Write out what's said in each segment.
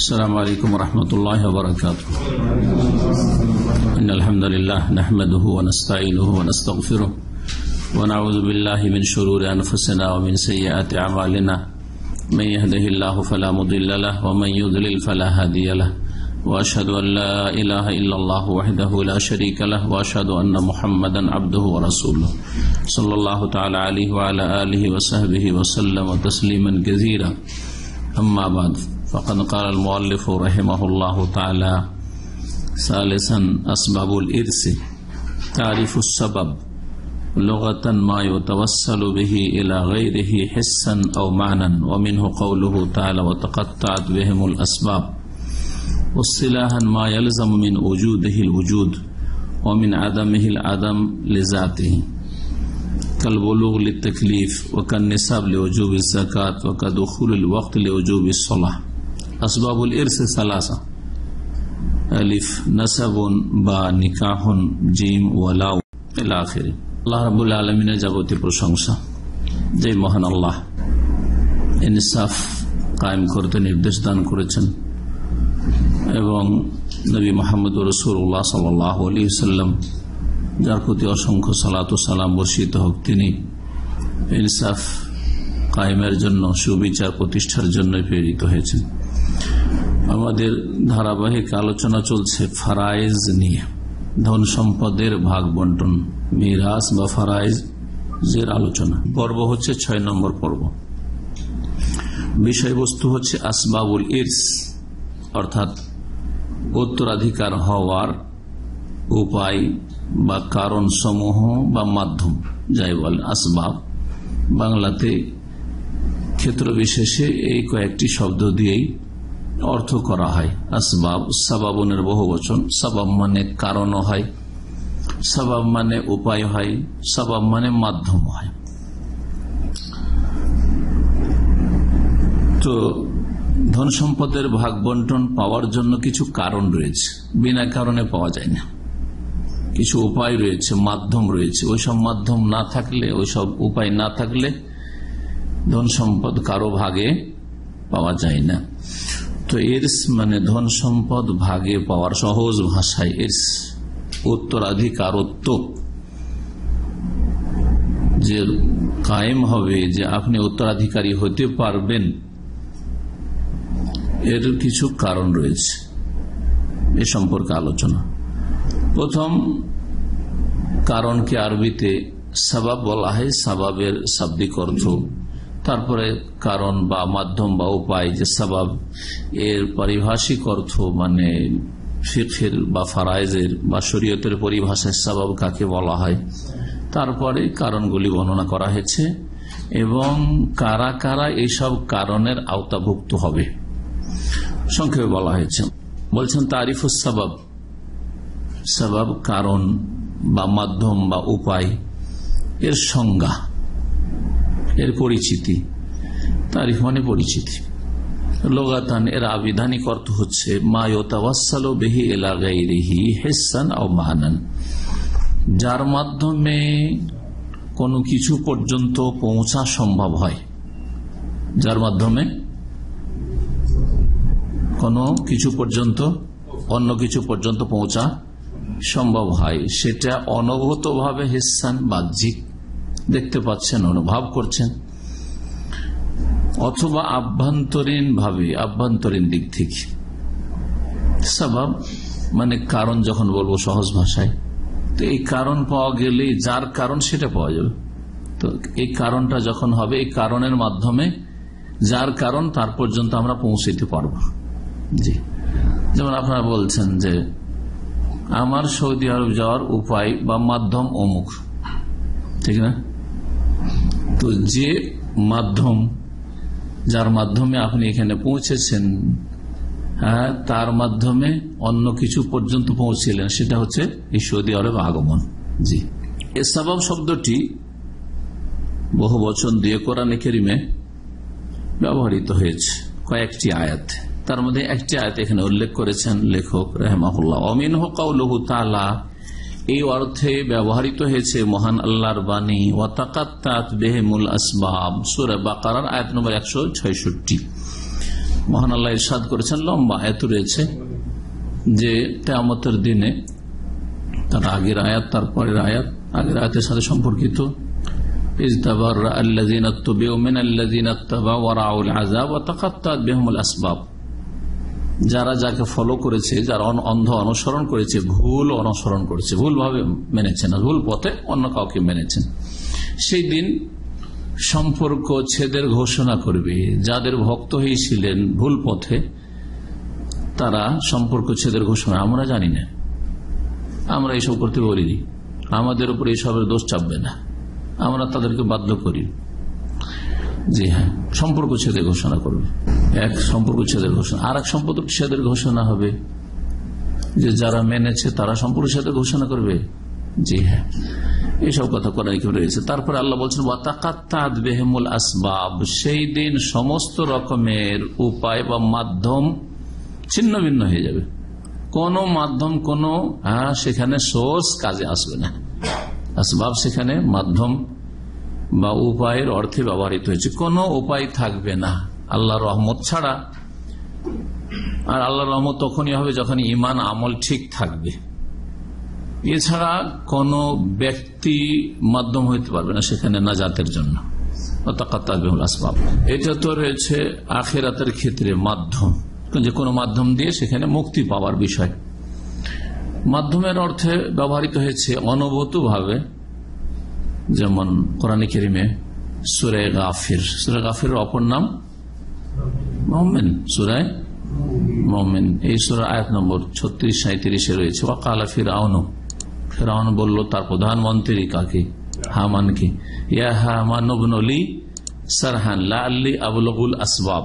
अस्सलामु अलैकुम वरहमतुल्लाहि वबरकातुहू। इन्नल हम्दुलिल्लाह नहमदुहु व नस्तईनुहु व नस्तगफिरुह व नऊज़ु बिल्लाहि मिन शुरूरि अनफुसिना व मिन सय्यिआति अमालिना मन यहदिहिल्लाहु फला मुदिल्ल लहु व मन युद्लिल फला हादिय लहु व अशहदु अन ला इलाहा इल्लल्लाहु वहदहु ला शरीका लहु व अशहदु अन्ना मुहम्मदन अब्दुहु व रसूलुहु सल्लल्लाहु तआला अलैहि व अला आलिहि व सहबिहि व सल्लम तस्लीमन कसीरा। अम्मा बाद फ़क़द क़ाल अल-मुअल्लिफ़ रहिमहुल्लाहु तआला सालिसन अस्बाबुल इर्स तारिफ़ुस सबब लुग़तन मा युतवस्सलु बिही इला ग़ैरिही हिस्सन औ मानन व मिन्हु क़ौलुहु तआला व तक़त्तअत बिहिमुल अस्बाब वस्सिलाहन मा यल्ज़मु मिन वजूदिहिल वजूद व मिन अदमिहिल अदम लिज़ातिही कल बुलूग़ लित्तकलीफ़ व कन्निसाब लिवजूबिज़ ज़कात व कदुख़ूलिल वक़्त लिवजूबिज़ सलाह। असबाबुल इर्स सलासा अलिफ नसबुन बा निकाहुन जीम वलाउ इला आखिर। আল্লাহ রাব্বুল আলামিনের যাবতীয় প্রশংসা, যে মহান আল্লাহ ইনসাফ কায়েম করতে নির্দেশ দান করেছেন এবং নবী মুহাম্মদ রাসূলুল্লাহ সাল্লাল্লাহু আলাইহি ওয়াসাল্লাম যার প্রতি অসংখ্য সালাত ও সালাম বর্ষিত হোক, তিনি ইনসাফ কায়েমের জন্য, সুবিচার প্রতিষ্ঠার জন্য প্রেরিত হয়েছেন। আমাদের ধারাবাহিক আলোচনা চলছে ফারায়েজ নিয়ে, ধন সম্পদের ভাগ বন্টন, মিরাস বা ফারায়েজের আলোচনা। পর্ব হচ্ছে ৬ নম্বর পর্ব। বিষয়বস্তু হচ্ছে আসবাবুল ইরস, অর্থাৎ উত্তরাধিকার হওয়ার উপায় বা কারণ সমূহ বা মাধ্যম, যাই বলে আসবাব। বাংলাতে ক্ষেত্র বিশেষে এই কয়েকটি শব্দ দিয়েই অর্থ করা হয়। আসবাব, সাবাবনের বহু বচন। সাবাব মানে কারণও হয়, সাবাব মানে উপায় হয়, সাবাব মানে মাধ্যম হয়। তো ধন সম্পদের ভাগ বন্টন পাওয়ার জন্য কিছু কারণ রয়েছে, বিনা কারণে পাওয়া যায় না। কিছু উপায় রয়েছে, মাধ্যম রয়েছে। ওইসব মাধ্যম না থাকলে, ওইসব উপায় না থাকলে ধন সম্পদ কারো ভাগে পাওয়া যায় না। তো ইরস মানে ধন সম্পদ ভাগে পাওয়ার সহজ ভাষায় ইরস উত্তরাধিকারত্ব, যে কায়েম হবে, যে আপনি উত্তরাধিকারী হতে পারবেন, এর কিছু কারণ রয়েছে। এ সম্পর্কে আলোচনা। প্রথম কারণকে আরবিতে সাবাব বলা হয়, সাবাবের শাব্দিক অর্থ। তারপরে কারণ বা মাধ্যম বা উপায়, যে সাবাব, এর পারিভাষিক অর্থ মানে ফিকহের বা ফারায়েজের বা শরীয়তের পরিভাষায় সাবাব কাকে বলা হয়। তারপরে কারণগুলি বর্ণনা করা হয়েছে এবং কারা কারা এইসব কারণের আওতাভুক্ত হবে সংক্ষেপে বলা হয়েছে। বলছেন তারিফুস সাবাব, সাবাব কারণ বা মাধ্যম বা উপায়, এর সংজ্ঞা, এর পরিচিতি। তারিফ মানে পরিচিতি। লুগাতান এর আবিধানিক অর্থ হচ্ছে মা ইউতাওয়াসসালু বিহি ইলা গায়রিহি হিসসান আও মানান, যার মাধ্যমে কোনো কিছু পর্যন্ত পৌঁছা সম্ভব হয়। যার মাধ্যমে কোনো কিছু পর্যন্ত, অন্য কিছু পর্যন্ত পৌঁছা সম্ভব হয়, সেটা অনুভূতভাবে হিসসান বাহ্যিক, দেখতে পাচ্ছেন, অনুভব করছেন, অথবা আভ্যন্তরীণ ভাবে, আভ্যন্তরীণ দিক থেকে। সাবাব মানে কারণ, যখন বলবো সহজ ভাষায়, তো এই কারণ পাওয়া গেলে যার কারণ সেটা পাওয়া যাবে। তো এই কারণটা যখন হবে, এই কারণের মাধ্যমে যার কারণ তার পর্যন্ত আমরা পৌঁছতে পারবো। জি, যেমন আপনারা বলছেন যে আমার সৌদি আরব যাওয়ার উপায় বা মাধ্যম অমুক, ঠিক না? তো যে মাধ্যম, যার মাধ্যমে আপনি এখানে পৌঁছেছেন, হ্যাঁ, তার মাধ্যমে অন্য কিছু পর্যন্ত পৌঁছিলেন, সেটা হচ্ছে এই সৌদি আরব আগমন। জি, এ সাবাব শব্দটি বহু বচন দিয়ে কোরআনে কারিমে ব্যবহৃত হয়েছে কয়েকটি আয়াত। তার মধ্যে একটি আয়াত এখানে উল্লেখ করেছেন লেখক রাহিমাহুল্লাহ, ওয়ামিনহু কাউলুহু তাআলা, এই অর্থে ব্যবহৃত হয়েছে মহান আল্লাহর বাণী, ওয়া তাকাত্তাত বিহিমুল আসবাব, সূরা বাকারার আয়াত নম্বর 166। মহান আল্লাহ ইরশাদ করেছেন, লম্বা আয়াত রয়েছে যে কিয়ামতের দিনে, তার আগের আয়াত তারপরের আয়াত, আগের আয়াতের সাথে সম্পর্কিত, যারা যাকে ফলো করেছে, যারা অন্ধ অনুসরণ করেছে, ভুল অনুসরণ করেছে, ভুল ভাবে মেনেছেন, ভুল পথে অন্য কাউকে মেনেছেন, সেই দিন সম্পর্ক ছেদের ঘোষণা করবে। যাদের ভক্ত হয়েছিলেন ভুল পথে, তারা সম্পর্ক ছেদের ঘোষণা, আমরা জানি না, আমরা এইসব করতে বলিনি, আমাদের উপর এইসবের দোষ চাপবে না, আমরা তাদেরকে বাধ্য করি। জি হ্যাঁ, সম্পর্ক ছেদের ঘোষণা করবে। এক সম্পর্ক ছেদের ঘোষণা। আর এক সম্পর্ক ছেদের ঘোষণা হবে যে যারা মেনেছে তারা সম্পর্ক ছেদের ঘোষণা করবে। জি হ্যাঁ, এইসব কথা কোরআনে রয়েছে। তারপরে আল্লাহ বলছেন ওয়াতাকাত্তাত বিহিমুল আসবাব, সেই দিন সমস্ত রকমের উপায় বা মাধ্যম ছিন্ন ভিন্ন হয়ে যাবে। কোন মাধ্যম, কোন সেখানে সোর্স কাজে আসবে না। আসবাব সেখানে মাধ্যম বা উপায়ের অর্থে ব্যবহৃত হয়েছে। কোন উপায় থাকবে না আল্লাহর রহমত ছাড়া। আর আল্লাহর রহমত তখনই হবে যখন ঈমান আমল ঠিক থাকবে। এছাড়া কোন ব্যক্তি মাধ্যম হইতে পারবে না সেখানে নাজাতের জন্য। আসবাব, এটা তো রয়েছে আখিরাতের ক্ষেত্রে মাধ্যম, যে কোনো মাধ্যম দিয়ে সেখানে মুক্তি পাওয়ার বিষয়। মাধ্যমের অর্থে ব্যবহৃত হয়েছে অনুভূত ভাবে, যেমন কোরআনে কারিমে সূরা গাফির, সূরা গাফিরের অপর নাম মুমিন, সূরা মুমিন। এই সূরা আয়াত নম্বর 36-37 রয়েছে ওয়াকালা ফিরআউন, ফিরআউন বলল তার প্রধানমন্ত্রী কাকে, হামানকে, ইয়া হামান ইবনু লি সারহান লাআল্লি আবলুগুল আসবাব,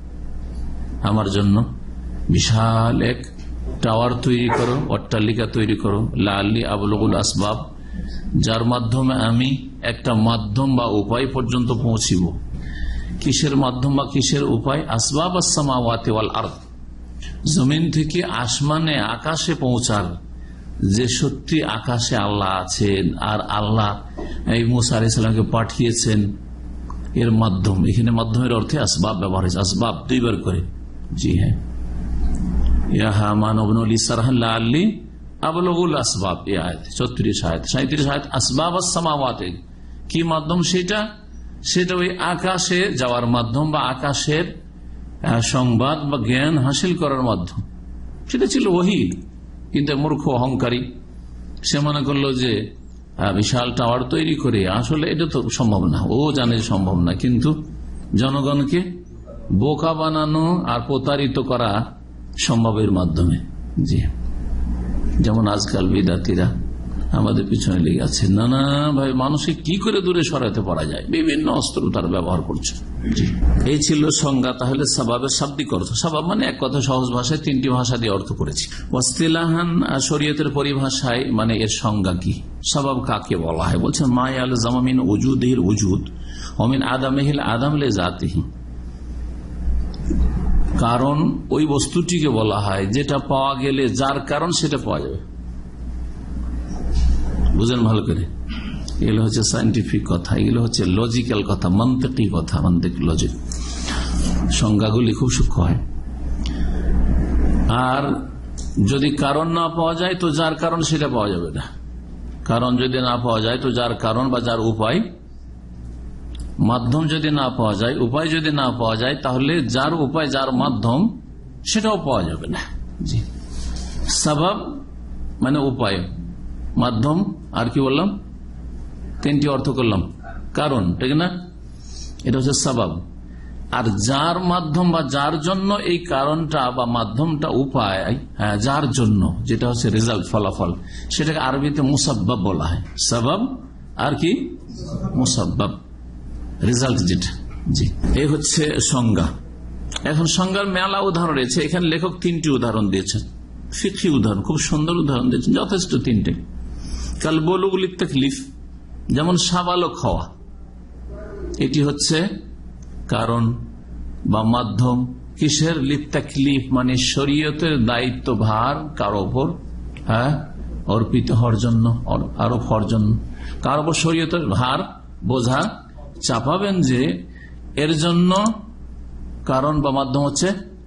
আমার জন্য বিশাল এক টাওয়ার তৈরি করো, অট্টালিকা তৈরি করো, লাআল্লি আবলুগুল আসবাব, যার মাধ্যমে আমি একটা মাধ্যম বা উপায় পর্যন্ত পৌঁছিব। কিসের মাধ্যম বা কিসের উপায়? আসবাব আস-সামাওয়াতি ওয়াল আরদ, জমিন থেকে আসমানে আকাশে পৌঁছার, যে সত্যি আকাশে আল্লাহ আছেন আর আল্লাহ এই মুসা আলাইহিস সালামকে পাঠিয়েছেন, এর মাধ্যম। এখানে মাধ্যমের অর্থে আসবাব ব্যবহার হয়েছে, আসবাব দুইবার করে। জি হ্যাঁ, ইয়া হামান ইবনু লি সারহান লাআল্লি আবলুগুল আসবাব, এই আয়াত 36 আয়াত। আসবাব আস-সামাওয়াতি, কি মাধ্যম সেটা? সেটা ওই আকাশে যাওয়ার মাধ্যম বা আকাশের সংবাদ বা জ্ঞান হাসিল করার মাধ্যম। সেটা ছিল ওহী। কিন্তু মূর্খ অহংকারী সে মনে করলো যে বিশাল টাওয়ার তৈরি করে, আসলে এটা তো সম্ভব না, ও জানে সম্ভব না, কিন্তু জনগণকে বোকা বানানো আর প্রতারিত করা সম্ভবের মাধ্যমে। জি, যেমন আজকাল বিদাতিরা আমাদের পিছনে লেগে আছে, নানা ভাই মানুষকে কি করে দূরে সরাতে পারা যায়, বিভিন্ন অস্ত্র তার ব্যবহার করছে। জি, এই ছিল সংজ্ঞা। তাহলে সাবাবের শাব্দিক অর্থ, সাবাব মানে এক কথা সহজ ভাষায় 3টি ভাষা দিয়ে অর্থ করেছি। ওয়াসতিলাহান, শরীয়তের পরিভাষায় মানে এর সংজ্ঞা কি, সাবাব কাকে বলা হয়? বলছেন মায়াল জামামিন উজুদিল উজুদ অমিন আদামিহিল আদাম লে জাতিহি, কারণ ওই বস্তুটিকে বলা হয় যেটা পাওয়া গেলে যার কারণ সেটা পাওয়া যাবে। বুঝেন ভালো করে, এগুলো হচ্ছে সায়েন্টিফিক কথা, এগুলো হচ্ছে লজিক্যাল কথা, মান্তিকি কথা, মান্তিক লজিক। সংজ্ঞাগুলি খুব সূক্ষ্ম হয়। আর যদি কারণ না পাওয়া যায় তো যার কারণ সেটা পাওয়া যাবে না। কারণ যদি না পাওয়া যায় তো যার কারণ বা যার উপায়, মাধ্যম যদি না পাওয়া যায়, উপায় যদি না পাওয়া যায়, তাহলে যার উপায় যার মাধ্যম সেটাও পাওয়া যাবে না। জি, সাবাব মানে উপায়, মাধ্যম, আর কি বললাম 3টি অর্থ করলাম, কারণ, ঠিক না? এটা হচ্ছে সাবাব। আর যার মাধ্যম বা যার জন্য এই কারণটা বা মাধ্যমটা, উপায় যার জন্য, যেটা হচ্ছে রেজাল্ট, ফলাফল, সেটাকে আরবিতে মুসাব্বাব বলা হয়। সাবাব আর কি মুসাব্বাব, রেজাল্ট যেটা। জি, এই হচ্ছে সংজ্ঞা। এখন সংজ্ঞার মেলা উদাহরণ রয়েছে। এখানে লেখক 3টি উদাহরণ দিয়েছেন, ফিকহি উদাহরণ, খুব সুন্দর উদাহরণ দিয়েছেন, যথেষ্ট 3টে। কাল বুলুগুল তাকলিফ, যেমন সাবালক হওয়া, এটি হচ্ছে কারণ বা মাধ্যম। কিসের? লিতাকলিফ মানে শরীয়তের দায়িত্ব ভার কারো ওপর অর্পিত হওয়ার জন্য, আরোপ হওয়ার জন্য। কারো ওপর শরীয়তের ভার বোঝা চাপাবেন যে এর জন্য কারণ বা মাধ্যম হচ্ছে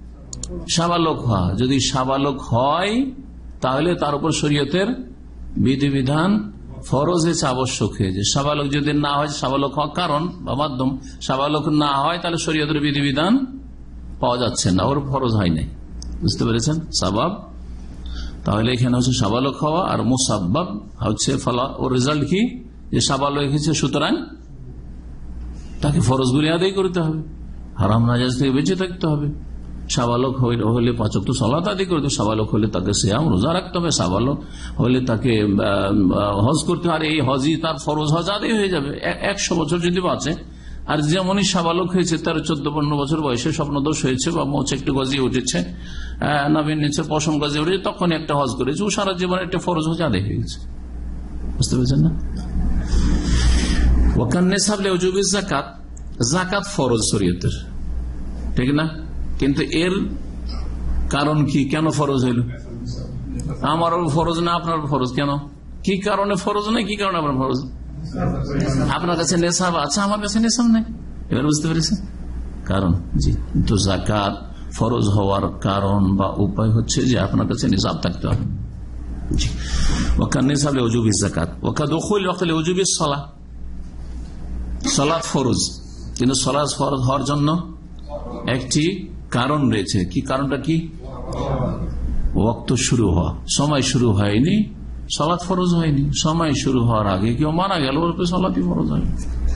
সাবালক হয়, যদি সাবালক হয় তাহলে তার উপর শরীয়তের বিধিবিধান ফরজ হয়েছে, আবশ্যক হয়েছে। সাবালক যদি না হয়, সাবালক হওয়ার কারণ বা মাধ্যম সাবালক না হয়, তাহলে শরীয়তের বিধিবিধান পাওয়া যাচ্ছে না, ওর ফরজ হয় নাই। বুঝতে পেরেছেন? সাবাব তাহলে এখানে হচ্ছে সাবালক হওয়া, আর মুসাব্বাব হচ্ছে ফলা। ওর রেজাল্ট কি? যে সাবালক হয়েছে, সুতরাং তাকে ফরজগুলি আদায় করতে হবে, হারাম নাজায়েজ থেকে বেঁচে থাকতে হবে। সাবালক হলে 5 ওয়াক্ত সালাত আদায় করতে হবে, সাবালক হলে তাকে সিয়াম রোজা রাখতে হবে, সাবালক হলে তাকে হজ করতে হবে, আর এই হজই তার ফরজ হজ আদায় হয়ে যাবে 100 বছর যদি বাঁচে। আর যেমনই সাবালক হয়েছে, তার 14-15 বছর বয়সে স্বপ্নদোষ হয়েছে বা মোচ একটু গজিয়ে উঠেছে, নাভির নিচে পশম গজিয়ে উঠেছে, তখন একটা হজ করেছে, ও সারা জীবন একটা ফরজ হজ আদায় হয়ে গেছে। বুঝতে পেরেছেন না? জাকাত, জাকাত ফরজ শরীয়তের, ঠিক না? কিন্তু এর কারণ কি? কেন ফরজ হইল? আমারও ফরজ না, আপনার ফরজ কেন? কি কারণে ফরজ নাই? কি কারণে আপনার ফরজ? আপনার কাছে নেশাব আছে, আমার কাছে নেশাব নেই। এবার বুঝতে পেরেছেন কারণ? জি। তো জাকাত ফরজ হওয়ার কারণ বা উপায় হচ্ছে যে আপনার কাছে নিসাব থাকতে হবে। জি। ওয়াকান নিসাব লিউজুবি যাকাত ওয়া দুখুল ওয়াক্ত লিউজুবি সালাহ। সালাত ফরজ, কিন্তু সালাত ফরজ হওয়ার জন্য একটি কারণ রয়েছে। কি কারণটা? কি? ওয়াক্ত শুরু হওয়া, সময় শুরু হয়নি, সালাত ফরজ হয়নি। সময় শুরু হওয়ার আগে কেউ মারা গেল, ওর উপরে সালাতই ফরজ হয়নি।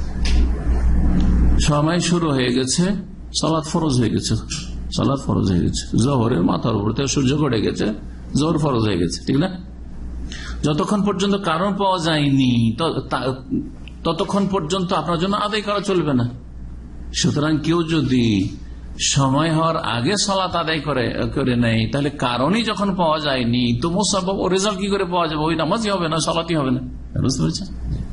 সময় শুরু হয়ে গেছে, সালাত ফরজ হয়ে গেছে, সালাত ফরজ হয়ে গেছে। জোহরের মাথার উপর থেকে সূর্য গড়ে গেছে, জোহর ফরজ হয়ে গেছে, ঠিক না? যতক্ষণ পর্যন্ত কারণ পাওয়া যায়নি ততক্ষণ পর্যন্ত আপনার জন্য আদায় করা চলবে না। সুতরাং কেউ যদি সময় হওয়ার আগে সালাত আদায় করে নেই, তাহলে কারণই যখন পাওয়া যায়নি, তো মুসাব্বাব ও রেজাল্ট কি করে পাওয়া যাবে? ওই নামাজই হবে না, সালাতই হবে না। বুঝতে পেরেছেন?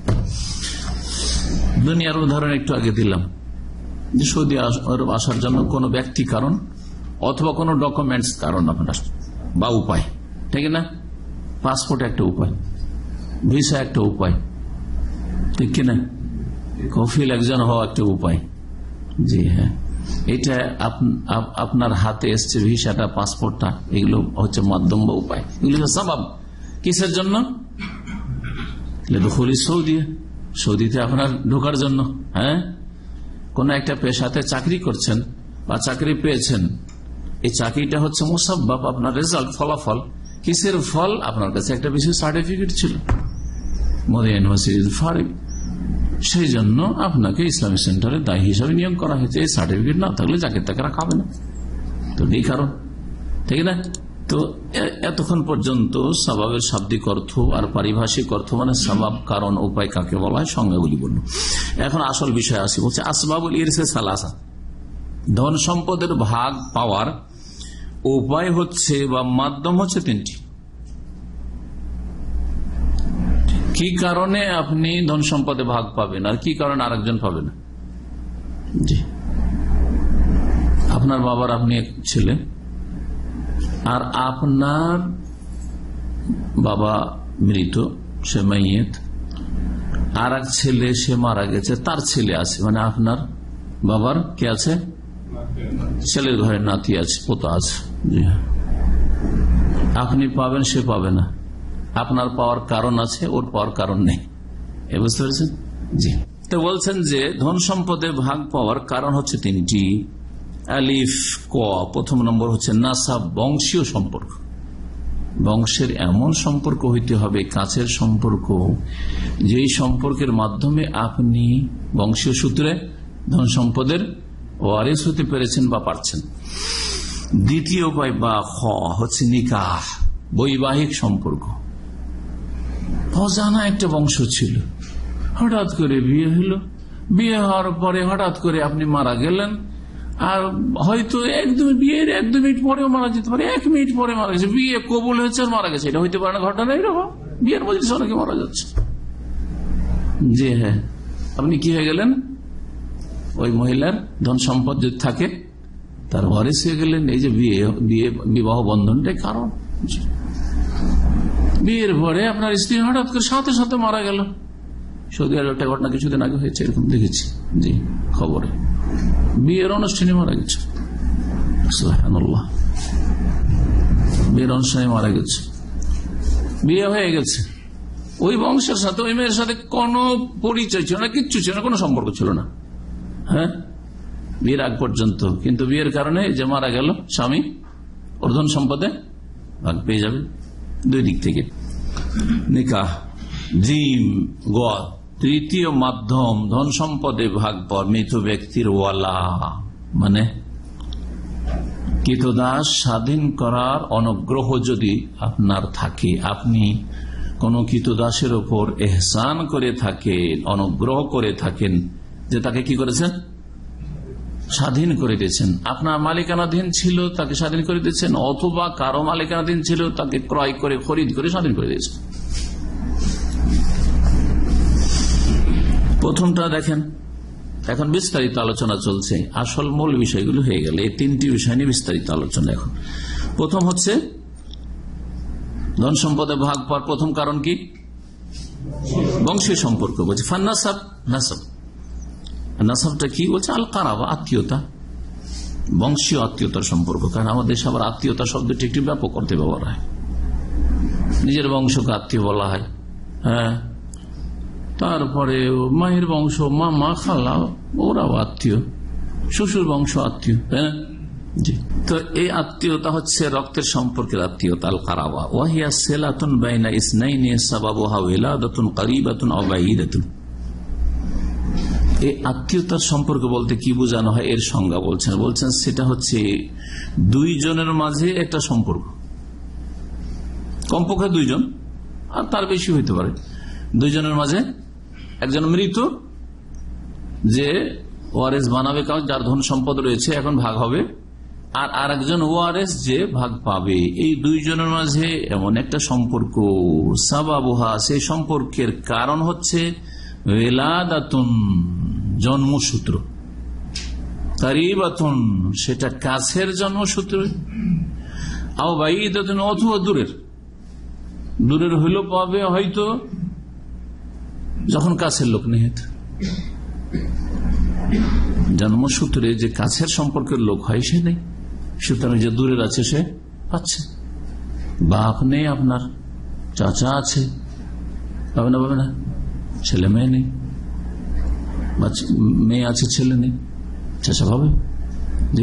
দুনিয়ার উদাহরণ একটু আগে দিলাম যে সৌদি আরব আসার জন্য কোন ব্যক্তি কারণ অথবা কোন ডকুমেন্টস কারণ আপনার বা উপায়, ঠিক না? পাসপোর্ট একটা উপায়, ভিসা একটা উপায়, ঠিক কিনা? কফিল একজন হওয়া একটা উপায়। জি হ্যাঁ, এটা আপনার হাতে এসছে, ভিসাটা, পাসপোর্টটা, এগুলো হচ্ছে মাধ্যম বা উপায়। এগুলো সবাব কিসের জন্য? সৌদিতে আপনার ঢোকার জন্য। হ্যাঁ, কোন একটা পেশাতে চাকরি করছেন বা চাকরি পেয়েছেন, এই চাকরিটা হচ্ছে মুসাব্বাব, আপনার রেজাল্ট, ফলাফল। কিসের ফল? আপনার কাছে একটা বিশেষ সার্টিফিকেট ছিল, মদিনা ইউনিভার্সিটির ফারিক, সেই জন্য আপনাকে ইসলামিক সেন্টারে দায়ী হিসাবে নিয়োগ করা হয়েছে। এই সার্টিফিকেট না থাকলে যাকে তাকে রাখা না, তো এই কারণ, ঠিক না? তো এতক্ষণ পর্যন্ত সবাবের শাব্দিক অর্থ আর পারিভাষিক অর্থ, মানে সবাব, কারণ, উপায় কাকে বলা হয়, সংজ্ঞাগুলি বলল। এখন আসল বিষয় আসি, বলছে আসবাবুল ইরসে সালাসা, ধন সম্পদের ভাগ পাওয়ার উপায় হচ্ছে বা মাধ্যম হচ্ছে 3টি। কি কারণে আপনি ধন সম্পদে ভাগ পাবেন আর কি কারণে আরেকজন পাবে না? জি, আপনার বাবার আপনি এক ছেলে, আর আপনার বাবা মৃত, সে মাইয়েত, আর এক ছেলে সে মারা গেছে, তার ছেলে আছে, মানে আপনার বাবার কে আছে? ছেলের ঘরে নাতি আছে, পোতা আছে। জি, আপনি পাবেন, সে পাবে না। আপনার পাওয়ার কারণ আছে, ওর পাওয়ার কারণ নেই। বুঝতে পেরেছেন? জি। তো বলছেন যে ধন সম্পদে ভাগ পাওয়ার কারণ হচ্ছে 3টি। আলিফ ক, প্রথম নম্বর হচ্ছে নাসাব, বংশীয় সম্পর্ক। বংশের এমন সম্পর্ক হইতে হবে, কাছের সম্পর্ক, যেই সম্পর্কের মাধ্যমে আপনি বংশীয় সূত্রে ধন সম্পদের ওয়ারিস হতে পেরেছেন বা পারছেন। দ্বিতীয় উপায় বা খ হচ্ছে নিকাহ, বৈবাহিক সম্পর্ক। অজানা একটা বংশ ছিল, হঠাৎ করে বিয়ে হলো, বিয়ে হওয়ার পরে হঠাৎ করে আপনি মারা গেলেন, আর হয়তো বিয়ের 1-2 মিনিট পরেও মারা যেতে পারে, 1 মিনিট পরে মারা গেছে, বিয়ে কবুল হয়েছে আর মারা গেছে। এটা হইতে পারে না ঘটনা এরকম, বিয়ের মজলিসে অনেকে মারা যাচ্ছে। জি হ্যাঁ, আপনি কি হয়ে গেলেন? ওই মহিলার ধন সম্পদ যদি থাকে তার ওয়ারিস হয়ে গেলেন। এই যে বিবাহ বন্ধনটাই কারণ। বিয়ের পরে আপনার স্ত্রী হঠাৎ করে সাথে সাথে মারা গেল। সৌদি আরব একটা ঘটনা কিছুদিন আগে হয়েছে, এরকম দেখেছি জি খবরে, বিয়ের অনুষ্ঠানে মারা গেছে। সুবহানাল্লাহ। বিয়ের অনুষ্ঠানে মারা গেছে, বিয়ে হয়ে গেছে, ওই বংশের সাথে ওই মেয়ের সাথে কোনো পরিচয় ছিল না, কিচ্ছু ছিল না, কোনো সম্পর্ক ছিল না, হ্যাঁ, বিয়ের আগ পর্যন্ত। কিন্তু বিয়ের কারণে যে মারা গেল স্বামী, ওর ধন সম্পদে ভাগ পেয়ে যাবে দুই দিক থেকে। নিকাহ জিম গ তৃতীয় মাধ্যম ধন সম্পদে ভাগ পাওয়ার মৃত ব্যক্তির ওয়ালা, মানে কৃতদাস স্বাধীন করার অনুগ্রহ যদি আপনার থাকে, আপনি কোন কৃতদাসের ওপর এহসান করে থাকেন, অনুগ্রহ করে থাকেন, যে তাকে কি করেছেন, স্বাধীন করে দিয়েছেন। আপনার মালিকানাধীন ছিল, তাকে স্বাধীন করে দিয়েছেন, অথবা কারো মালিকানাধীন ছিল, তাকে ক্রয় করে খরিদ করে স্বাধীন করে দিয়েছেন। প্রথমটা দেখেন, এখন বিস্তারিত আলোচনা চলছে, আসল মূল বিষয়গুলো হয়ে গেল, এই তিনটি বিষয় নিয়ে বিস্তারিত আলোচনা। এখন প্রথম হচ্ছে ধন সম্পদে ভাগ পাওয়ার প্রথম কারণ কি, বংশীয় সম্পর্ক। বলছে ফান্নাসাব, নাসাব, নাসাবটা কি বলছে, আল কারাবা, আত্মীয়তা, বংশীয় আত্মীয়তার সম্পর্ক। কারণ আমাদের দেশে আবার আত্মীয়তা শব্দটি একটি ব্যাপক অর্থে ব্যবহার হয়, নিজের বংশকে আত্মীয় বলা হয়, হ্যাঁ, তারপরে মায়ের বংশ, মামা খালা ওরাও আত্মীয়, শ্বশুর বংশ আত্মীয়, তাই না? জি। তো এই আত্মীয়তা হচ্ছে রক্তের সম্পর্কের আত্মীয়তা, আল কারাবা। ওয়াহিয়া সিলাতুন বাইনা ইসনাইনি সাবাবুহা ওয়ালাদাতুন কারিবাতুন আও বাঈদাতুন। এই আত্মীয়তার সম্পর্ক বলতে কি বোঝানো হয়, এর সংজ্ঞা বলছেন সেটা হচ্ছে দুইজনের মাঝে একটা সম্পর্ক, কমপক্ষে দুইজন, আর তার বেশি হইতে পারে, দুইজনের মাঝে একজন মৃত যে ওয়ারেস বানাবে, কারণ যার ধন সম্পদ রয়েছে এখন ভাগ হবে, আর আরেকজন ওয়ারেস যে ভাগ পাবে, এই দুইজনের মাঝে এমন একটা সম্পর্ক, সাবাবুহা, সেই সম্পর্কের কারণ হচ্ছে ওয়ালাদাতুন, জন্মসূত্র, কারিবাতুন, সেটা কাছের জন্মসূত্র, আও বাঈদাতুন, অথবা দূরের হইলেও পাবে হয়তো যখন কাছের লোক নেই, জন্মসূত্রে যে কাছের সম্পর্কের লোক হয় সে নেই, সুতরাং যে দূরের আছে সে পাচ্ছে। বাপ নেই আপনার, চাচা আছে, পাবে না, ছেলে মেয়ে নেই, মেয়ে আছে ছেলে নেই, চাচা পাবে, জি,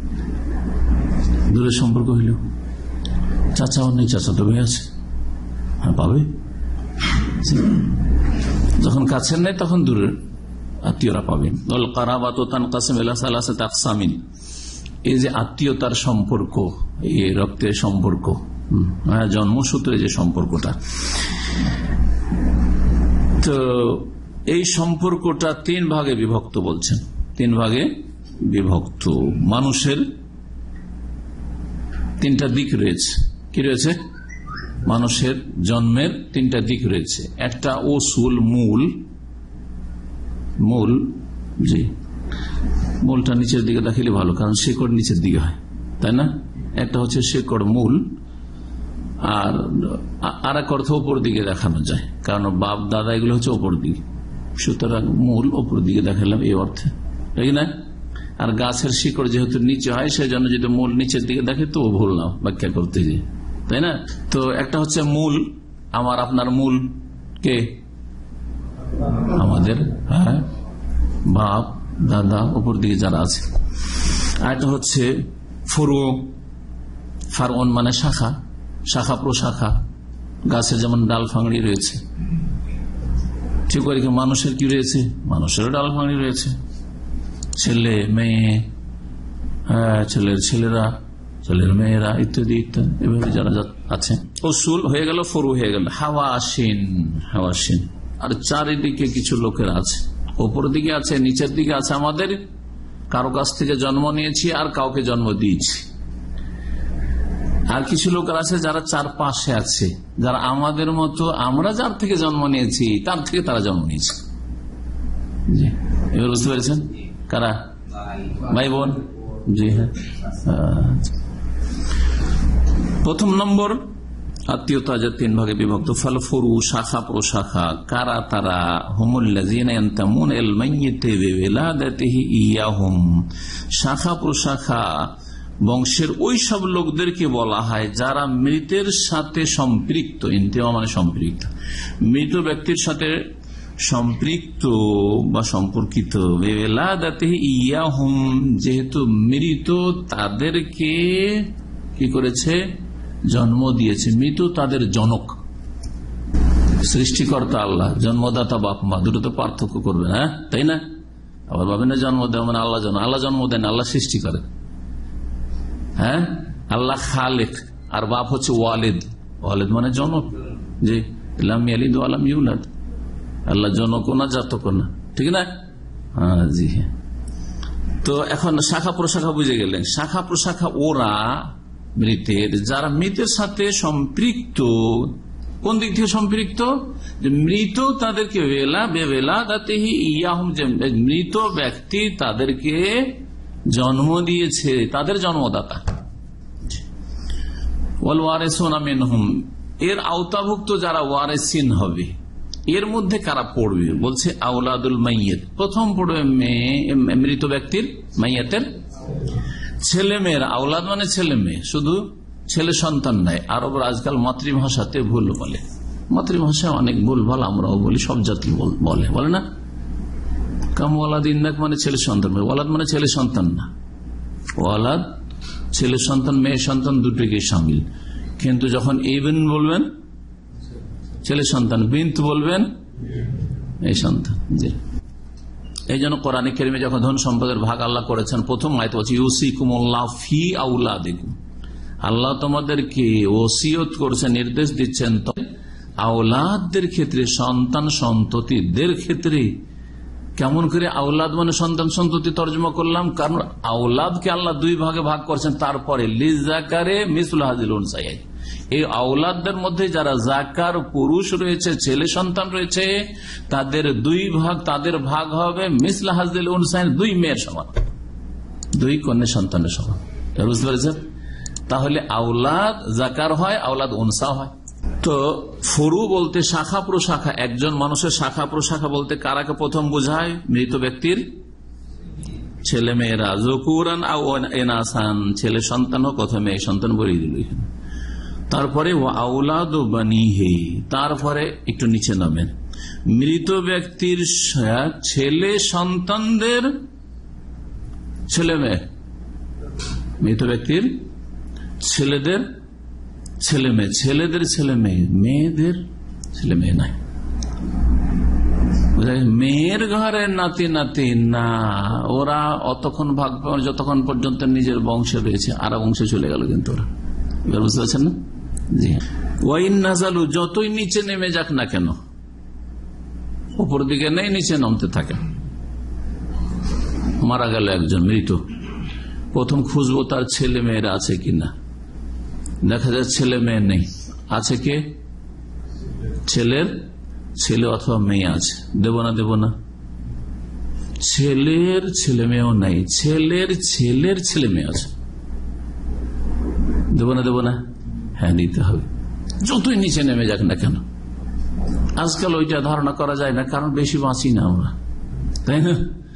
দূরের সম্পর্ক হইল, চাচাও নেই, চাচা তো মেয়ে আছে, হ্যাঁ পাবে। যখন কাছের নেই তখন দূরের আত্মীয়রা পাবেন। এই যে আত্মীয়তার সম্পর্ক, এই রক্তের সম্পর্ক, জন্মসূত্রে যে সম্পর্কটা, তো এই সম্পর্কটা তিন ভাগে বিভক্ত বলছেন, তিন ভাগে বিভক্ত। মানুষের তিনটা দিক রয়েছে, কি রয়েছে, মানুষের জন্মের তিনটা দিক রয়েছে। একটা ওসুল, মূল, জি, মূলটা নিচের দিকে দেখালে ভালো, কারণ শিকড় নিচের দিকে হয়, তাই না? একটা হচ্ছে শিকড়, মূল, আর এক অর্থ ওপর দিকে দেখানো যায়, কারণ বাপ দাদা এগুলো হচ্ছে ওপর দিকে, সুতরাং মূল ওপর দিকে দেখালাম এই অর্থে, তাই না? আর গাছের শিকড় যেহেতু নিচে হয়, সেই জন্য যদি মূল নিচের দিকে দেখে তো ভুল না ব্যাখ্যা করতে গিয়ে, তাই না? তো একটা হচ্ছে মূল, আমার আপনার মূল কে, আমাদের, হ্যাঁ, বাপ দাদা উপর দিকে যারা আছে। আর একটা হচ্ছে ফারওন, মানে শাখা প্রশাখা, গাছের যেমন ডাল ফাংড়ি রয়েছে, ঠিক করে মানুষের কি রয়েছে, মানুষেরও ডাল ফাংড়ি রয়েছে, ছেলে মেয়ে, হ্যাঁ, ছেলের ছেলেরা, ছেলের মেয়েরা, ইত্যাদি ইত্যাদি, এভাবে যারা আছে। উসুল হয়ে গেল, ফরু হয়ে গেল, হাওয়াসিন, আর চারিদিকে কিছু লোকের আছে, ওপর দিকে আছে, নিচের দিকে আছে, আমাদের কারো কাছ থেকে জন্ম নিয়েছি আর কাউকে জন্ম দিয়েছি, আর কিছু লোকের আছে যারা চারপাশে আছে, যারা আমাদের মতো, আমরা যার থেকে জন্ম নিয়েছি তার থেকে তারা জন্ম নিয়েছে। এবার বুঝতে পেরেছেন কারা? ভাই বোন, জি হ্যাঁ। প্রথম নম্বর আত্মীয়তা যে তিন ভাগে বিভক্ত, ফল ফরু, শাখা প্রশাখা, কারা তারা, শাখা প্রশাখা বংশের ওই সব লোকদেরকে বলা হয় যারা মৃতের সাথে সম্পৃক্ত, ইন্তেমা মানে সম্পৃক্ত, মৃত ব্যক্তির সাথে সম্পৃক্ত বা সম্পর্কিত, ইয়াহুম, যেহেতু মৃত তাদেরকে কি করেছে, জন্ম দিয়েছে। মৃত তাদের জনক, সৃষ্টিকর্তা আল্লাহ, জন্মদাতা বাপ মা, দুটো তো পার্থক্য করবে না, তাই না? আবার ভাবেন না জন্ম দেওয়া মানে আল্লাহ জন্ম, আল্লাহ জন্ম দেন, আল্লাহ সৃষ্টি করে। হ্যাঁ, আল্লাহ খালেক, আর বাপ হচ্ছে ওয়ালিদ। ওয়ালিদ মানে জনক, যে লাম ইয়ালিদ ওয়া লাম ইউলাদ, আল্লাহ জনক না জাতক না, ঠিক না? হ্যাঁ, জি হ্যাঁ। তো এখন শাখা প্রশাখা বুঝে গেলেন। শাখা প্রশাখা ওরা মৃতের, যারা মৃতের সাথে সম্পৃক্ত। কোন দিক থেকে সম্পৃক্ত? যে মৃত তাদেরকে মৃত ব্যক্তি তাদেরকে জন্ম দিয়েছে, তাদের জন্মদাতা। এর আওতাভুক্ত যারা ওয়ারেসিন হবে, এর মধ্যে কারা পড়বে? বলছে আওলাদুল মাইয়িত, প্রথম পড়বে মৃত ব্যক্তির, মাইয়াতের ছেলে মেয়েরা। আওলাদ মানে ছেলে মেয়ে, শুধু ছেলে সন্তান নাই। আরবরা আজকাল মাতৃভাষাতে ভুল বলে, মাতৃভাষায় অনেক ভুল ভাল, আমরাও বলি, সব জাতি বলে না। কাম ওয়ালাদ ইন্নাক মানে ছেলে সন্তান, ওয়ালাদ মানে ছেলে সন্তান না, ওয়ালাদ ছেলে সন্তান মেয়ে সন্তান দুটোকে সামিল। কিন্তু যখন ইবন বলবেন ছেলে সন্তান, বিন্ত বলবেন এই সন্তান। জি, এই জন্য কোরআনে কারিমে যখন ধন সম্পদের ভাগ আল্লাহ করেছেন, প্রথম আয়াত হচ্ছে ইউসিকুমুল্লাহ ফি আওলাদিকুম, আল্লাহ তোমাদেরকে ওসিয়ত করছেন, নির্দেশ দিচ্ছেন আওলাদদের ক্ষেত্রে, সন্তান সন্ততিদের ক্ষেত্রে। কেমন করে আওলাদ মানে সন্তান সন্ততি তর্জমা করলাম? কারণ আওলাদকে আল্লাহ দুই ভাগে ভাগ করছেন, তারপরে লিজাকারে মিসলু হাজিল উনসাইয়াইন, এই আওলাদদের মধ্যে যারা জাকার পুরুষ রয়েছে, ছেলে সন্তান রয়েছে, তাদের দুই ভাগ, তাদের ভাগ হবে মিসলু হাজিল উনসাইয়াইন, দুই মেয়ের সমান, দুই কন্যা সন্তানের সমান। বুঝতে পেরেছেন? তাহলে আওলাদ জাকার হয়, আওলাদ উনসা হয়। তো ফুরু বলতে শাখা প্রশাখা, একজন মানুষের শাখা প্রশাখা বলতে কারাকে প্রথম বোঝায়? মৃত ব্যক্তির ছেলে মেয়েরা, যকুরান আও ইনাসান, ছেলে সন্তান হোক অথবা মেয়ে সন্তান বলে দিল। তারপরে ও আওলাদ বানিহি, তারপরে একটু নিচে নামেন, মৃত ব্যক্তির ছেলে সন্তানদের ছেলে মেয়ে, মৃত ব্যক্তির ছেলেদের ছেলে মেয়ে, ছেলেদের ছেলে মেয়ে, মেয়েদের ছেলে মেয়ে নাই। মেয়ের ঘরে নাতি নাতি না, ওরা অতক্ষণ ভাগ পাবে যতক্ষণ পর্যন্ত নিজের বংশে রয়েছে, আর বংশে চলে গেল কিন্তু ওরা। এবার বুঝতে পারছেন না? জি, ওয়াইন নাজালু, যতই নিচে নেমে যাক না কেন, উপর দিকে নেই, নিচে নামতে থাকে। মারা গেল একজন মৃত, প্রথম খুঁজবো তার ছেলে মেয়েরা আছে কিনা। দেখা যায় ছেলে মেয়ে নেই, আছে কে? ছেলের ছেলে অথবা মেয়ে আছে, দেব না দেব না? ছেলের ছেলে মেয়েও নাই, ছেলের ছেলের ছেলে মেয়ে আছে, দেব না দেব না? হ্যাঁ, দিতে হবে, যতই নিচে নেমে যাক না কেন। আজকাল ওইটা ধারণা করা যায় না, কারণ বেশি বাঁচি না আমরা, তাই না?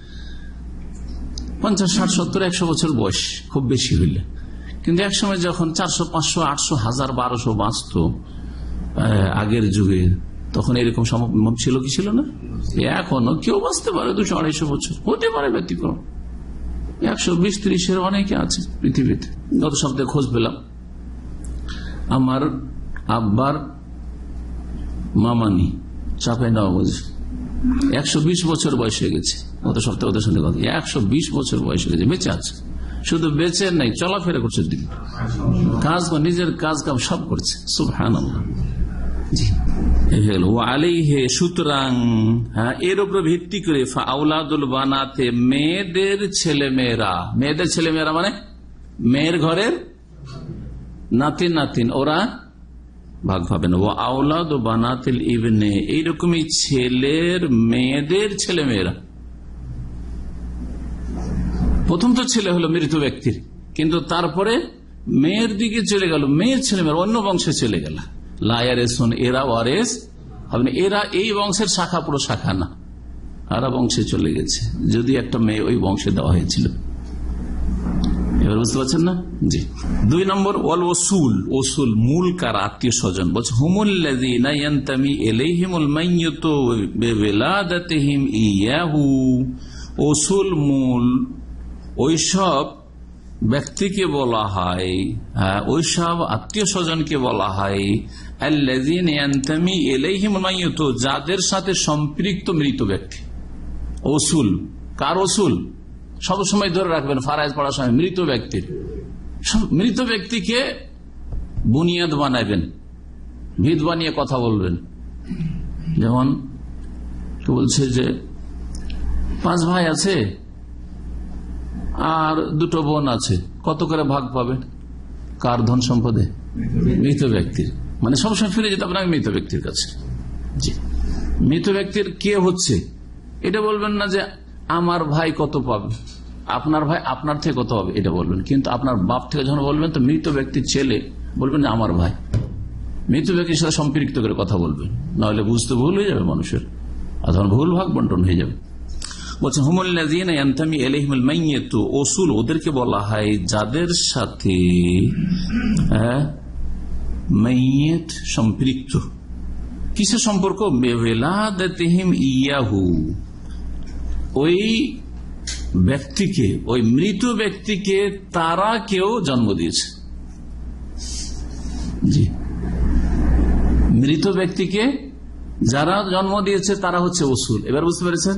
50, 60, 70, 100 বছর বয়স খুব বেশি হইলে। কিন্তু একসময় যখন 400, 500, 800, 1000, 1200 বাঁচত আগের যুগে, তখন এরকম সম্ভব ছিল কি ছিল না? এখনো কেউ বাঁচতে পারে 200, 250 বছর, হতে পারে ব্যতিক্রম, 120, 30 অনেকে আছে পৃথিবীতে। গত সপ্তাহে খোঁজ পেলাম, আমার আব্বার মামানি চাঁপাইনবাবগঞ্জ, 120 বছর বয়স হয়ে গেছে। গত সপ্তাহে ওদের সঙ্গে কথা, 120 বছর বয়স হয়ে গেছে, বেঁচে আছে। শুধু বেঁচে নাই, চলাফেরা করছে, কাজ, নিজের কাজ কাম সব করছে। সুবহানাল্লাহ। জি, সুতরাং এর উপর ভিত্তি করে আওলাদুল বানাতে, মেয়েদের ছেলে মেয়েরা, মেয়েদের ছেলে মেয়েরা মানে মেয়ের ঘরের নাতিন নাতিন, ওরা ভাগ পাবেন। ও আওলাদ বানাতিল ইবনে, এইরকমই ছেলের মেয়েদের ছেলে মেয়েরা। প্রথম তো ছেলে হলো মৃত ব্যক্তির, কিন্তু তারপরে মেয়ের দিকে চলে গেল, মেয়ের ছেলে মেয়ের অন্য বংশে চলে গেল। লায়ারেসুন, এরা ওয়ারেস হবে না, এরা এই বংশের শাখা পুরো শাখা না, আরা বংশে চলে গেছে, যদি একটা মেয়ে ওই বংশে দেওয়া হয়েছিল। এবার বুঝতে পারছেন না? জি। 2 নম্বর ওয়াল ওসুল, ওসুল মূল কার, আত্মীয় স্বজন। বলছে হুমুল্লাযীনা ইয়ানতামি ইলাইহিমুল মাইয়িতু বিওলাদাতিহিম ইয়াহু। ওসুল মূল ওইসব ব্যক্তিকে বলা হয়, ওইসব আত্মীয় স্বজনকে বলা হয় আল্লাযীনা ইয়ানতামি ইলাইহিমুল মাইয়িতু, যাদের সাথে সম্পৃক্ত মৃত ব্যক্তি। ওসুল কার? ওসুল সবসময় ধরে রাখবেন ফারায়েজ পড়ার সময়, মৃত ব্যক্তির। মৃত ব্যক্তিকে বুনিয়াদ বানাবেন, ভিত বানিয়ে কথা বলবেন। যেমন বলছে যে 5 ভাই আছে আর 2 বোন আছে, কত করে ভাগ পাবে? কার ধন সম্পদে? মৃত ব্যক্তির। মানে সবসময় ফিরে যেতে আপনাকে মৃত ব্যক্তির কাছে। জি, মৃত ব্যক্তির কে হচ্ছে এটা বলবেন না যে আমার ভাই কত পাবে, আপনার ভাই আপনার থেকে কত হবে এটা বলবেন। কিন্তু আপনার বাপ থেকে যখন বলবেন তো মৃত ব্যক্তির ছেলে বলবেন যে আমার ভাই। মৃত ব্যক্তির সাথে সম্পৃক্ত করে কথা বলবেন, নাহলে বুঝতে ভুল হয়ে যাবে মানুষের, তখন ভুল ভাগ বন্টন হয়ে যাবে। বলছে হুমুল্লাযীনা ইয়ানতামি ইলাইহিমুল মাইয়িতু, ওসুল ওদেরকে বলা হয় যাদের সাথে মাইয়িত সম্পৃক্ত। কিসের সম্পর্ক? বিওলাদাতিহিম ইয়াহু, ওই ব্যক্তিকে, ওই মৃত ব্যক্তিকে তারা কেউ জন্ম দিয়েছে। জি, মৃত ব্যক্তিকে যারা জন্ম দিয়েছে তারা হচ্ছে ওসুল। এবার বুঝতে পেরেছেন?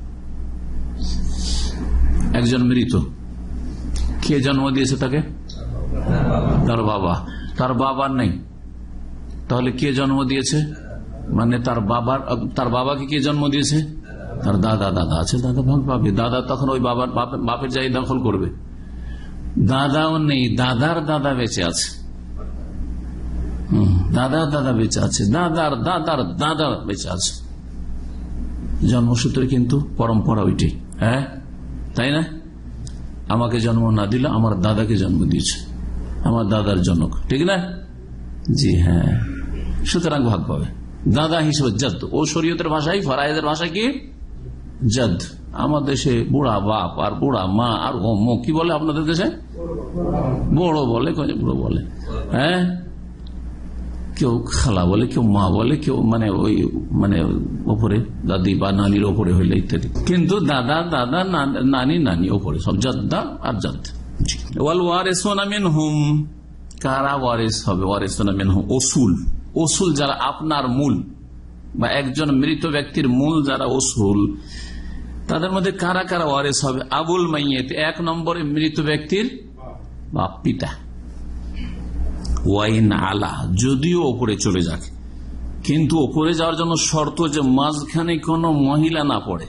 একজন মৃত, কে জন্ম দিয়েছে তাকে? তার বাবা। তার বাবার নেই, তাহলে কে জন্ম দিয়েছে? মানে তার বাবাকে কে জন্ম দিয়েছে? তার দাদা। দাদা আছে, দাদা ভাগ পাবে। দাদা তখন ওই বাপের জায়গা দখল করবে। দাদাও নেই, দাদার দাদা বেঁচে আছে। দাদার দাদা বেঁচে আছে, দাদার দাদার দাদা বেঁচে আছে। জন্মসূত্রে কিন্তু পরম্পরা ওইটাই, হ্যাঁ তাই না? আমাকে জন্ম না দিলে আমার দাদাকে জন্ম দিয়েছে, আমার দাদার জনক, ঠিক না? জি হ্যাঁ, সুতরাং ভাগ পাবে। দাদা হিসেবে জাদ, ও শরীয়তের ভাষায়, ফরায়েজের ভাষা কি জাদ। আমার দেশে বুড়া বাপ আর বুড়া মা আর কি বলে আপনাদের দেশে? বড় বলে, বুড়ো বলে, হ্যাঁ। কেউ খালা বলে, কেউ মা বলে, কেউ মানে ওই মানে ওপরে দাদি বা নানির ওপরে হইলে ইত্যাদি। কিন্তু দাদা দাদা নানি নানি ওপরে সব জাদ্দা আর জাদ। ওয়াল ওয়ারিসুনা মিনহুম, কারা ওয়ারিস হবে? ওয়ারিসুনা মিনহুম ওসুল। ওসুল যারা আপনার মূল বা একজন মৃত ব্যক্তির মূল যারা ওসুল, তাদের মধ্যে কারা কারা ওয়ারিস হবে? আবুল মাইয়িত, 1 নম্বরে মৃত ব্যক্তির বাপ, পিতা। ওয়াইন আলা, যদিও ওপরে চলে যাক, কিন্তু ওপরে যাওয়ার জন্য শর্ত যে মাঝখানে কোনো মহিলা না পড়ে।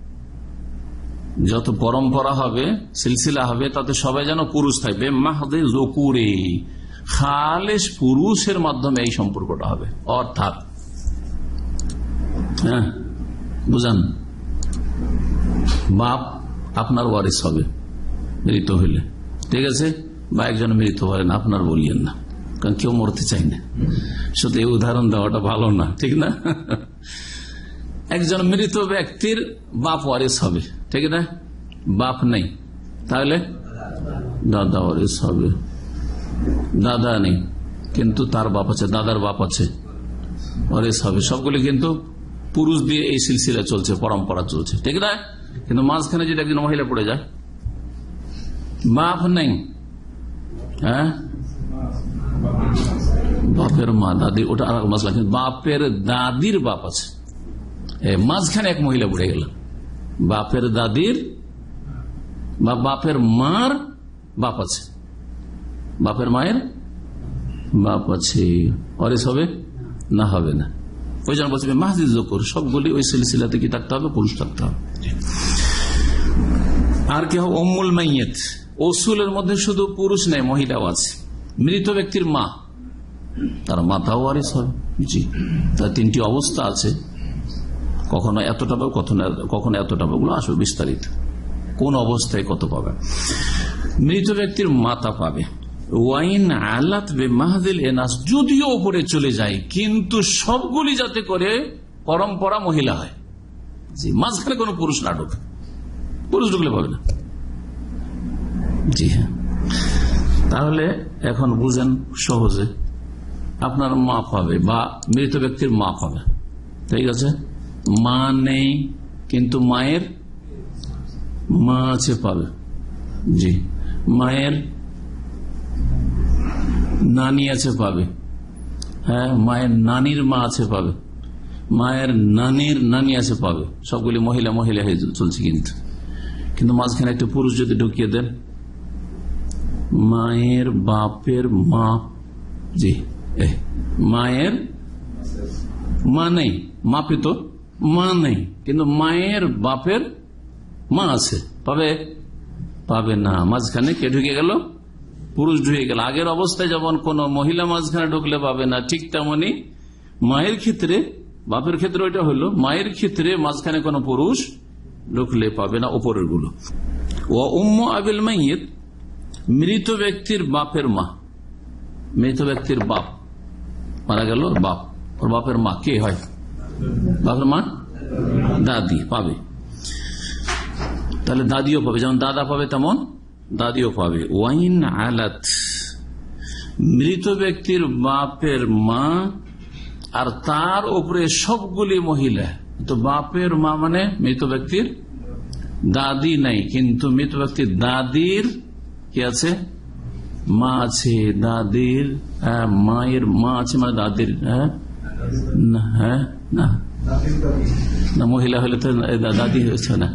যত পরম্পরা হবে, সিলসিলা হবে, তাতে সবাই যেন পুরুষ থাকবে। মাহদে যকুরে, খালেস পুরুষের মাধ্যমে এই সম্পর্কটা হবে। অর্থাৎ হ্যাঁ বুঝান, বাপ আপনার ওয়ারিস হবে মৃত হইলে, ঠিক আছে? বা একজন মৃত বলেন, আপনার বলিয়েন না, কারণ কেউ মরতে চাই না। শুধু এই উদাহরণ দেওয়াটা ভালো না, ঠিক না? একজন মৃত ব্যক্তির বাপ ওয়ারিস হবে, ঠিক না? বাপ নেই, তাহলে দাদা ওয়ারিস হবে। দাদা নেই কিন্তু তার বাপ আছে, দাদার বাপ আছে, ওয়ারিস হবে। সবগুলি কিন্তু পুরুষ দিয়ে এই সিলসিলা চলছে, পরম্পরা চলছে, ঠিক না? কিন্তু মাঝখানে যদি একজন মহিলা পড়ে যায়, বাপ নেই, হ্যাঁ, বাপের মা দাদি, ওটা আর মশলা। কিন্তু বাপের দাদির বাপ আছে, মাঝখানে এক মহিলা পড়ে গেল, বাপের দাদির বা বাপের মার বাপ আছে, বাপের মায়ের বাপ আছে, ওয়ারিস হবে না? হবে না। ওই জন্য বলছে মাহদিজ যকুর, সবগুলি ওই সিলসিলাতে কি থাকতে হবে? পুরুষ থাকতে হবে। আর কি হবে? উম্মুল মাইয়িত, ওসুলের মধ্যে শুধু পুরুষ নেই, মহিলাও আছে। মৃত ব্যক্তির মা, তার মাতাও ওয়ারিস হবে। জি, তার 3টি অবস্থা আছে, কখনো এতটা পাবে, কখনো এতটা পাবে, ওগুলো আসবে বিস্তারিত, কোন অবস্থায় কত পাবে। মৃত ব্যক্তির মাতা পাবে। ওয়াইন আলাত বে মাহদিল এনাস, যদিও উপরে চলে যায়, কিন্তু সবগুলি যাতে করে পরম্পরা মহিলা হয়। জি, মাঝখানে কোনো পুরুষ না ঢুকে, পুরুষ ঢুকলে পাবে না। জি হ্যাঁ, তাহলে এখন বুঝেন সহজে, আপনার মা পাবে বা মৃত ব্যক্তির মা পাবে, ঠিক আছে? মা নেই কিন্তু মায়ের মা আছে, পাবে। জি, মায়ের নানি আছে, পাবে। হ্যাঁ, মায়ের নানির মা আছে, পাবে। মায়ের নানির নানি আছে, পাবে। সবগুলি মহিলা মহিলা হয়ে চলছে, কিন্তু মাঝখানে একটা পুরুষ যদি ঢুকিয়ে দেন, মায়ের বাপের মা। জি, মায়ের মা নেই, মাপে তো মা নেই, কিন্তু মায়ের বাপের মা আছে, পাবে? পাবে না। মাঝখানে কে ঢুকে গেল? পুরুষ ঢুকে গেল। আগের অবস্থায় যেমন কোন মহিলা মাঝখানে ঢুকলে পাবে না, ঠিক তেমনি মায়ের ক্ষেত্রে, বাপের ক্ষেত্রে ওইটা হলো, মায়ের ক্ষেত্রে মাঝখানে কোন পুরুষ ঢুকলে পাবে না উপরের গুলো। ও উম্মু আবিল মাইয়িত, মৃত ব্যক্তির বাপের মা। মৃত ব্যক্তির বাপ মারা গেল, বাপ, ওর বাপের মা কে হয়? বাপের মা দাদি, পাবে। তাহলে দাদিও পাবে, যেমন দাদা পাবে তেমন দাদিও পাবে। ওয়াইন আলাত, মৃত ব্যক্তির বাপের মা আর তার উপরে সবগুলি মহিলা। তো বাপের মা মানে মৃত ব্যক্তির দাদি নাই, কিন্তু মৃত ব্যক্তির দাদির কি আছে? মা আছে। দাদির মায়ের মা আছে, মানে দাদির না, মহিলা হলে তো দাদি হয়েছে না।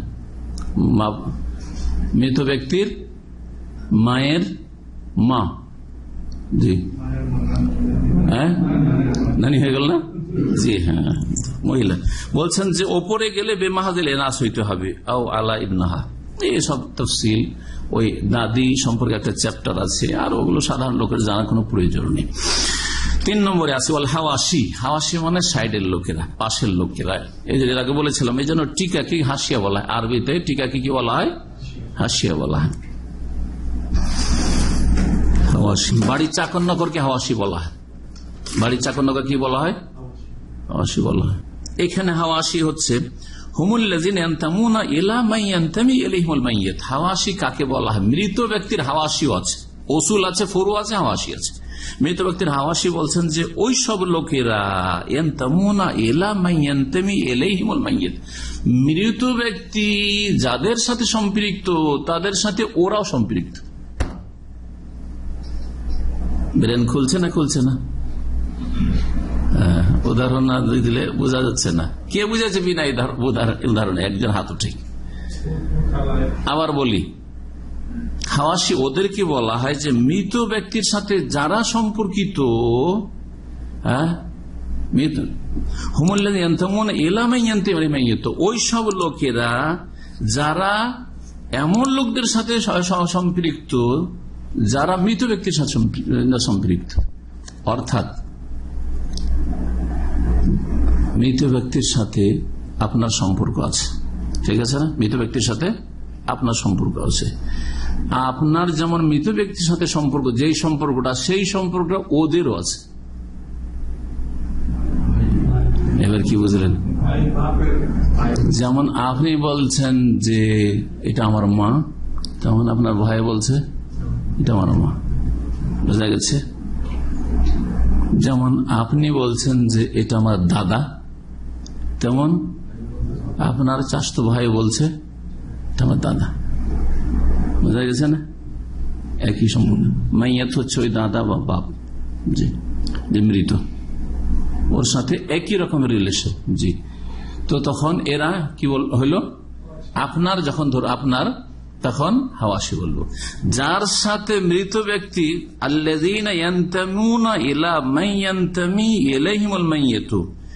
মৃত ব্যক্তির মায়ের মা, জি, হ্যাঁ, নানি হয়ে গেল না? জি হ্যাঁ, মহিলা। বলছেন যে ওপরে গেলে বেমাহাজিল এনাস হইতে হবে, আও আলা ইবনাহা। এইসব তফসিল ওই দাদি সম্পর্কে একটা চ্যাপ্টার আছে, আর ওগুলো সাধারণ লোকের জানার কোনো প্রয়োজন নেই। 3 নম্বরে আছে ওয়াল হাওয়াসি। হাওয়াসি মানে সাইডের লোকেরা, পাশের লোকেরা। এই যে আগে বলেছিলাম, এই জন্য টিকা কি হাসিয়া বলা হয়, আরবিতে টিকা কি বলা হয়? হাসিয়া বলা হয়। হাওয়াসি, বাড়ির চাকর নগরকে হাওয়াসি বলা হয়। বাড়ির চাকর নগর কি বলা হয়? হাওয়াসি বলা হয়। এখানে হাওয়াসি হচ্ছে হাওয়াসি কাকে বলা হয়? মৃত ব্যক্তির হাওয়াসিও আছে, ওসুল আছে, ফরু আছে, হাওয়াসি আছে। মৃত ব্যক্তির হাওয়াসি বলছেন যে ওই সব লোকেরা মৃত ব্যক্তি যাদের সাথে সম্পৃক্ত তাদের সাথে ওরাও সম্পৃক্ত। ব্রেন খুলছে না? খুলছে না? উদাহরণ না দিলে বোঝা যাচ্ছে না। কে বুঝেছে বিনা উদাহরণে? একজন হাত উঠে। আবার বলি, হাওয়াসি ওদেরকে বলা হয় যে মৃত ব্যক্তির সাথে যারা সম্পর্কিত, ওই সব লোকেরা যারা এমন লোকদের সাথে সম্পৃক্ত যারা মৃত ব্যক্তির সাথে সম্পৃক্ত। অর্থাৎ মৃত ব্যক্তির সাথে আপনার সম্পর্ক আছে, ঠিক আছে না? মৃত ব্যক্তির সাথে আপনার সম্পর্ক আছে। আপনার যেমন মৃত ব্যক্তির সাথে সম্পর্ক, যেই সম্পর্কটা, সেই সম্পর্কটা ওদেরও আছে। এবার কি বুঝলেন? যেমন আপনি বলছেন যে এটা আমার মা, তেমন আপনার ভাই বলছে এটা আমার মা। বোঝা গেছে? যেমন আপনি বলছেন যে এটা আমার দাদা, তেমন আপনার চাচাতো ভাই বলছে এটা আমার দাদা। বোঝা গেছে না? একই সম্পর্ক। মাইয়াত হচ্ছে ওই দাদা বা বাপ, জি, যে মৃত, ওর সাথে একই রকমের রিলেশন। জি, তো তখন এরা কি হইল? আপনার যখন ধরো আপনার, তখন হাওয়াসি বলবো। যার সাথে মৃত ব্যক্তি আল্লাযীনা ইয়ানতামুনা ইলা মান ইয়ানতামি ইলাইহিমুল মাইয়িত,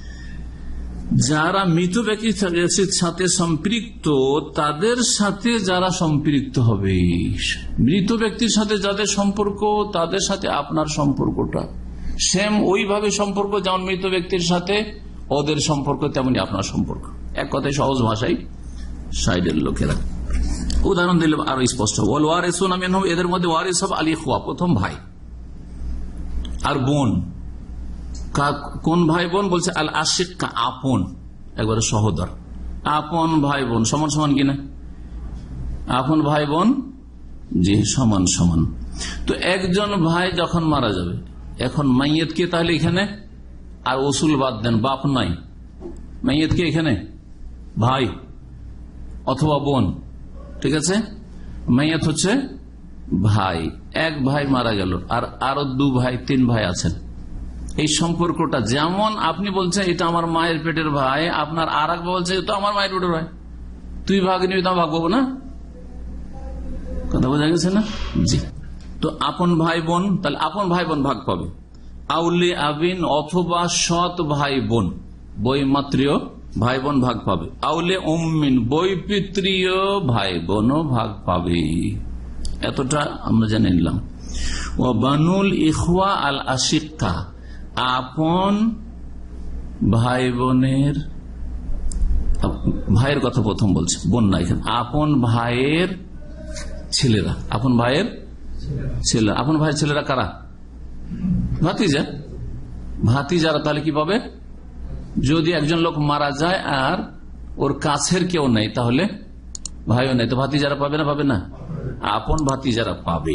যারা মৃত ব্যক্তির সাথে সম্পৃক্ত তাদের সাথে যারা সম্পৃক্ত হবে। মৃত ব্যক্তির সাথে যাদের সম্পর্ক তাদের সাথে আপনার সম্পর্কটা সেম ওইভাবে সম্পর্ক, যেমন মৃত ব্যক্তির সাথে ওদের সম্পর্ক তেমনি আপনার সম্পর্ক। এক কথায় সহজ ভাষায় সাইডের লোকেরা। উদাহরণ দিলে আরো স্পষ্ট। এদের মধ্যে ওয়ারিস হবে আল ইখওয়া, প্রথম ভাই আর বোন। কোন ভাই বোন? বলছে আল আশিক, আপন, একবারে সহোদর। আপন ভাই বোন সমান সমান কিনা? আপন ভাই বোন, জি, সমান সমান। তো একজন ভাই যখন মারা যাবে, এখন মাইয়াত কে? তাহলে এখানে আর উসুল বাদ দেন, বাপ নাই, মাইয়াত কে এখানে? ভাই অথবা বোন, ঠিক আছে? মাইয়াত হচ্ছে ভাই। এক ভাই মারা গেল আর আরো 2 ভাই 3 ভাই আছেন। এই সম্পর্কটা যেমন আপনি বলছেন এটা আমার মায়ের পেটের ভাই, আপনার আর এক বলছে এটা আমার মায়ের পেটের ভাই, তুই ভাগ নিবি তো ভাগ পাবো না। কথা বোঝা গেছে না? জি। তো আপন ভাই বোন, তাহলে আপন ভাই বোন ভাগ পাবে। আউলি আবিন অথবা সৎ ভাই বোন, বৈমাত্রীয় ভাই বোন ভাগ পাবে। আউলে উম্মিন, বৈপিত্রীয় ভাই বোনও ভাগ পাবে। এতটা আমরা জেনে নিলাম। ও বানুল ইখওয়া আল আশিক্কা, আপন ভাই বোনের, ভাইয়ের কথা প্রথম বলছে, বোন না এখানে, আপন ভাইয়ের ছেলেরা, আপন ভাইয়ের ছেলেরা। আপন ভাইয়ের ছেলেরা কারা? ভাতিজা, ভাতিজারা। তাহলে কি পাবে? যদি একজন লোক মারা যায় আর ওর কাছের কেউ নেই, তাহলে ভাইও নেই, তো ভাতিজারা পাবে না? পাবে না? আপন ভাতিজারা পাবে।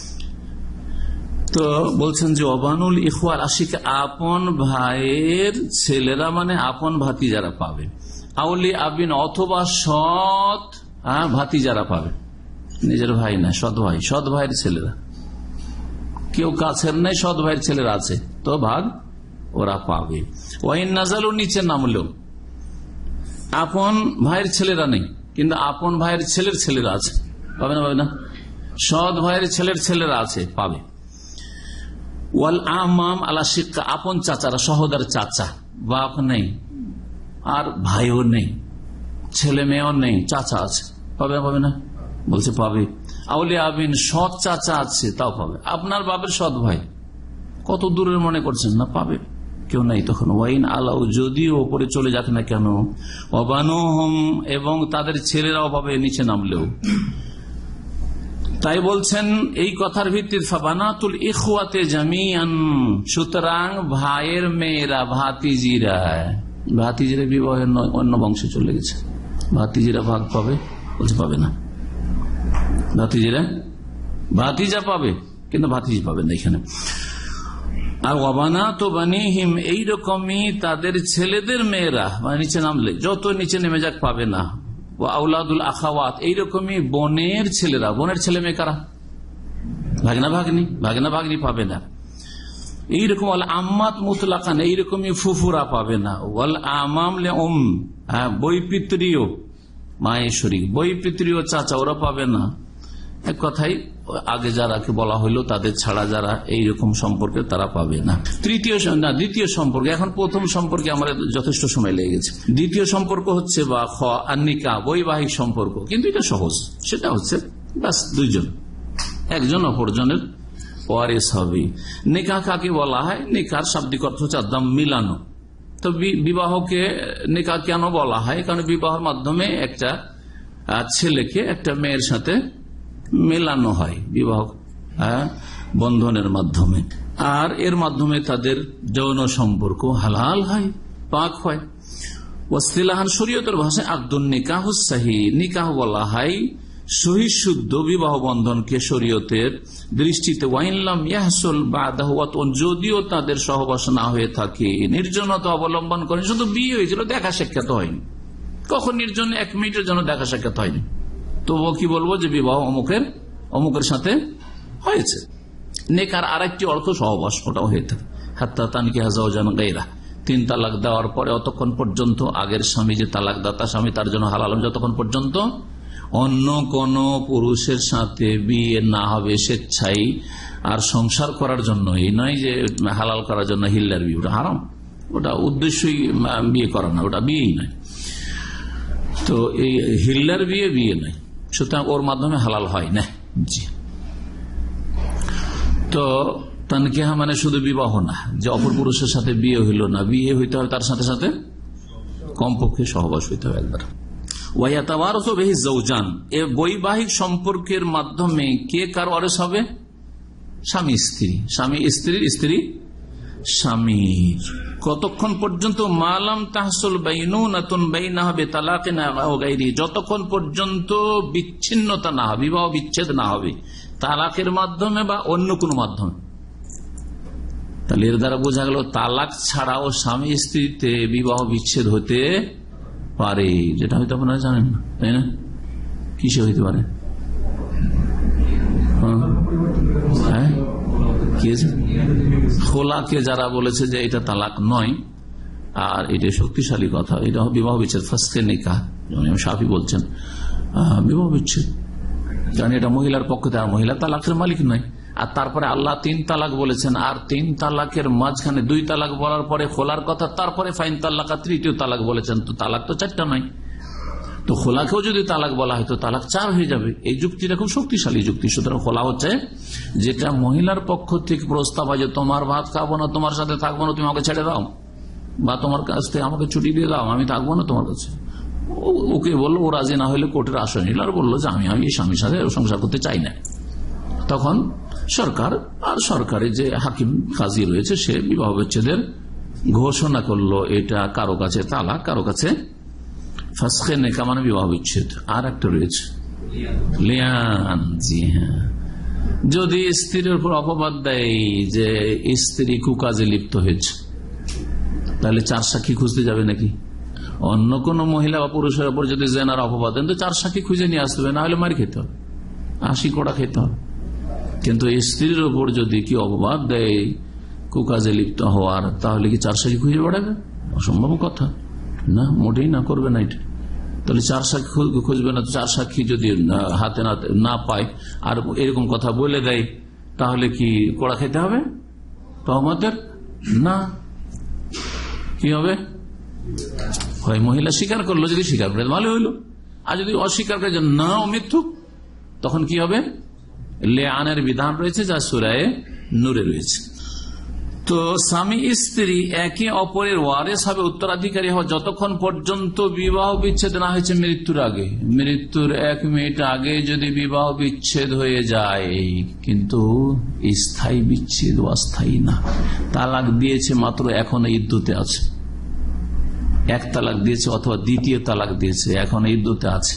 তো বলছেন যে অবানুল ইখওয়াল আশিক, আপন ভাইয়ের ছেলেরা মানে আপন ভাতিজারা পাবে। আউলি আবিন অথবা সৎ ভাতিজারা পাবে, নিজের ভাই না, সৎ ভাই, সৎ ভাইয়ের ছেলেরা। কেউ কাছের নেই, সৎ ভাইয়ের ছেলেরা আছে, তো ভাগ ওরা পাবে। ওয়াইন নাজালু, নিচে নামলেও আপন ভাইয়ের ছেলেরা নেই, কিন্তু আপন ভাইয়ের ছেলের ছেলেরা আছে, পাবে না? পাবে না? সৎ ভাইয়ের ছেলের ছেলেরা আছে, পাবে। ওয়াল আমাম আলা শিক্কা, আপন চাচারা, সহোদর চাচা, বাপ নেই আর ভাইও নেই, ছেলে মেয়েও নেই, চাচা আছে, পাবে না? পাবে না? বলছে পাবে। আউলিয়া আবিন, সৎ চাচা আছে, তাও পাবে। আপনার বাপের সৎ ভাই কত দূরের মনে করছেন না, পাবে, কেউ নাই তখন। ওয়াইন আলাউ, যদিও ওপরে চলে যাক না কেন, অবানুহুম, এবং তাদের ছেলেরাও পাবে নিচে নামলেও। তাই বলছেন এই কথার ভিত্তিতে ফাবানাতুল ইখওয়াতে জামিআন, সুতরাং ভাইয়ের মেয়েরা, ভাতিজিরা, ভাতিজিরা বিবাহের অন্য বংশে চলে গেছে, ভাতিজিরা ভাগ পাবে? বলছে পাবে না। ভাতিজিরা, ভাতিজা পাবে কিন্তু ভাতিজি পাবে না এখানে। আর ওয়াবানাতু বানিহিম, এইরকমই তাদের ছেলেদের মেয়েরা, মানে নিচে নামলে যত নিচে নেমে যাক পাবে না। ও আউলাদুল আখাওয়াত, এইরকমই বোনের ছেলেরা, বোনের ছেলে মেয়ে কারা? ভাগনা ভাগ্নি, ভাগনা ভাগ্নি পাবে না। এইরকম ওয়াল আম্মাত মুতলাকান, এইরকমই ফুফুরা পাবে না। ওয়াল আমাম লে উম, বৈপিত্রীয় মায়ের শরীক, বৈপিত্রীয় চাচা, ওরা পাবে না। এক কথাই আগে যারাকে বলা হইলো তাদের ছাড়া যারা এইরকম সম্পর্কে তারা পাবে না। দ্বিতীয় সম্পর্ক, এখন প্রথম সম্পর্কে আমাদের যথেষ্ট সময় লেগে গেছে। দ্বিতীয় সম্পর্ক হচ্ছে বা খ আনিকা, বৈবাহিক সম্পর্ক, কিন্তু এটা সহজ। সেটা হচ্ছে বাস দুইজন, একজন অপরজনের ওয়ারিস হবে। নিকাহ কাকে বলা হয়? নিকার শাব্দিক অর্থ হচ্ছে আদাম, মিলানো। তো বিবাহকে নিকাহ কেন বলা হয়? কারণ বিবাহের মাধ্যমে একটা ছেলেকে একটা মেয়ের সাথে মেলানো হয়, বিবাহ বন্ধনের মাধ্যমে, আর এর মাধ্যমে তাদের যৌন সম্পর্ক হালাল হয়, পাক হয়। ওয়াসতিলাহান, শরীয়তের ভাষায় আকদুন নিকাহ সাহি, নিকাহ বলা হয় সহি শুদ্ধ বিবাহ বন্ধনকে শরীয়তের দৃষ্টিতে। ওয়াইনলাম ইয়াহসুল বাদাহু, যদিও তাদের সহবাস না হয়ে থাকে, নির্জনতা অবলম্বন করেন, শুধু বিয়ে হয়েছিল, দেখা সাক্ষাৎ হয়নি, কখন নির্জন 1 মিনিটের জন্য দেখা সাক্ষাৎ হয়নি, তবুও কি বলবো যে বিবাহ অমুকের সাথে হয়েছে। নেকার আরেকটি অর্থ সহবাস, ওটাও হয়ে থাকে। হাত্তা তানকিহা যাওজান গায়রা, 3 তালাক দেওয়ার পরে অতক্ষণ পর্যন্ত আগের স্বামী যে তালাক দাতা স্বামী তার জন্য হালাল, যতক্ষণ পর্যন্ত অন্য কোন পুরুষের সাথে বিয়ে না হবে স্বেচ্ছায়, আর সংসার করার জন্য, এই নয় যে হালাল করার জন্য হিল্লার বিয়ে, ওটা হারাম, ওটা উদ্দেশ্যই বিয়ে করা না, ওটা বিয়েই নয়। তো এই হিল্লার বিয়ে নয়, সুতরাং ওর মাধ্যমে হালাল হয় না। জি। তো তানকিহা মানে শুধু বিবাহ না, যে অপর পুরুষের সাথে বিয়ে হইল না, বিয়ে হইতে হবে তার সাথে সাথে কমপক্ষে সহবাস হইতে হবে একবার। ওয়ায়াতাওয়ারাসু বিহি যাওজান, এ বৈবাহিক সম্পর্কের মাধ্যমে কে কার ওয়ারিস হবে? স্বামী স্ত্রী, স্বামী স্ত্রীর স্ত্রী স্বামীর, কতক্ষণ পর্যন্ত? মালাম তাহসুল বাইনুনাতুন বাইনাহা বিতালাকিন আও গায়রি, যতক্ষণ পর্যন্ত বিচ্ছিন্নতা না হবে, বিবাহ বিচ্ছেদ না হবে তালাকের মাধ্যমে বা অন্য কোনো মাধ্যমে। তাহলে এর দ্বারা বোঝা গেল তালাক ছাড়াও স্বামী স্ত্রীতে বিবাহ বিচ্ছেদ হতে পারে, যেটা হয়তো আপনারা জানেন না, তাই না? কিসে হইতে পারে? হ্যাঁ, খোলাকে যারা বলেছে যে এটা তালাক নয়, আর এটা শক্তিশালী কথা, এটা বিবাহ বিচ্ছেদ, ফাসকে নিকাহ, যেমন শাফি বলছেন বিবাহ বিচ্ছেদ, কারণ এটা মহিলার পক্ষে, আর মহিলা তালাকের মালিক নয়। আর তারপরে আল্লাহ 3 তালাক বলেছেন, আর 3 তালাকের মাঝখানে 2 তালাক বলার পরে খোলার কথা, তারপরে ফাইন তালাক, 3য় তালাক বলেছেন। তো তালাক তো 4টা নয়, তো খোলাকেও যদি তালাক বলা হয় তো তালাক 4 হয়ে যাবে। এই যুক্তিটা খুব শক্তিশালী যুক্তি। সুতরাং খোলা হচ্ছে যেটা মহিলার পক্ষ থেকে প্রস্তাব হয় যে তোমার ভাত খাবো না, তোমার সাথে থাকবো না, তুমি আমাকে ছেড়ে দাও, বা তোমার কাছ থেকে আমাকে ছুটি দিয়ে দাও, আমি থাকবো না তোমার কাছে। ওকে বললো, ও রাজি না হলে কোর্টের আশ্রয় নিল আর বললো যে আমি স্বামীর সাথে সংসার করতে চাই না। তখন সরকার আর সরকারের যে হাকিম কাজী রয়েছে সে বিবাহ বিচ্ছেদের ঘোষণা করলো। এটা কারো কাছে তালাক, কারো কাছে ফাসখে নেকাহ মানে বিবাহ বিচ্ছেদ। আর একটা রয়েছে লিয়ান। জি হ্যাঁ, যদি স্ত্রীর উপর অপবাদ দেয় যে স্ত্রী কুকাজে লিপ্ত হয়েছে, তাহলে 4 সাক্ষী খুঁজতে যাবে নাকি? অন্য কোন মহিলা বা পুরুষের উপর যদি জেনার অপবাদ দেন তো 4 সাক্ষী খুঁজে নিয়ে আসতে হবে, না হলে মার খেতে হবে, 80 কোড়া খেতে হবে। কিন্তু স্ত্রীর উপর যদি কি অপবাদ দেয় কুকাজে লিপ্ত হওয়ার, তাহলে কি 4 সাক্ষী খুঁজে বেড়াবে? অসম্ভব কথা না, মোটেই না, করবে না এটা। তাহলে 4 সাক্ষী খুঁজবে না। 4 সাক্ষী যদি হাতে না পায় আর এরকম কথা বলে দেয়, তাহলে কি কোড়া খেতে হবে তহমতের? না, কি হবে? হয় মহিলা স্বীকার করলো, যদি স্বীকার করে ভালো হইলো, আর যদি অস্বীকার করে না ও মিথ্যুক, তখন কি হবে? লেআনের বিধান রয়েছে যা সূরা নূরে রয়েছে। তো স্বামী স্ত্রী একে অপরের ওয়ারিস হবে, উত্তরাধিকারী হবে যতক্ষণ পর্যন্ত বিবাহ বিচ্ছেদ না হয়েছে মৃত্যুর আগে। মৃত্যুর 1 মিনিট আগে যদি বিবাহ বিচ্ছেদ হয়ে যায়, কিন্তু স্থায়ী বিচ্ছেদ, অস্থায়ী না। তালাক দিয়েছে মাত্র, এখন ইদ্যতে আছে, 1 তালাক দিয়েছে অথবা 2য় তালাক দিয়েছে, এখন ইদ্যতে আছে।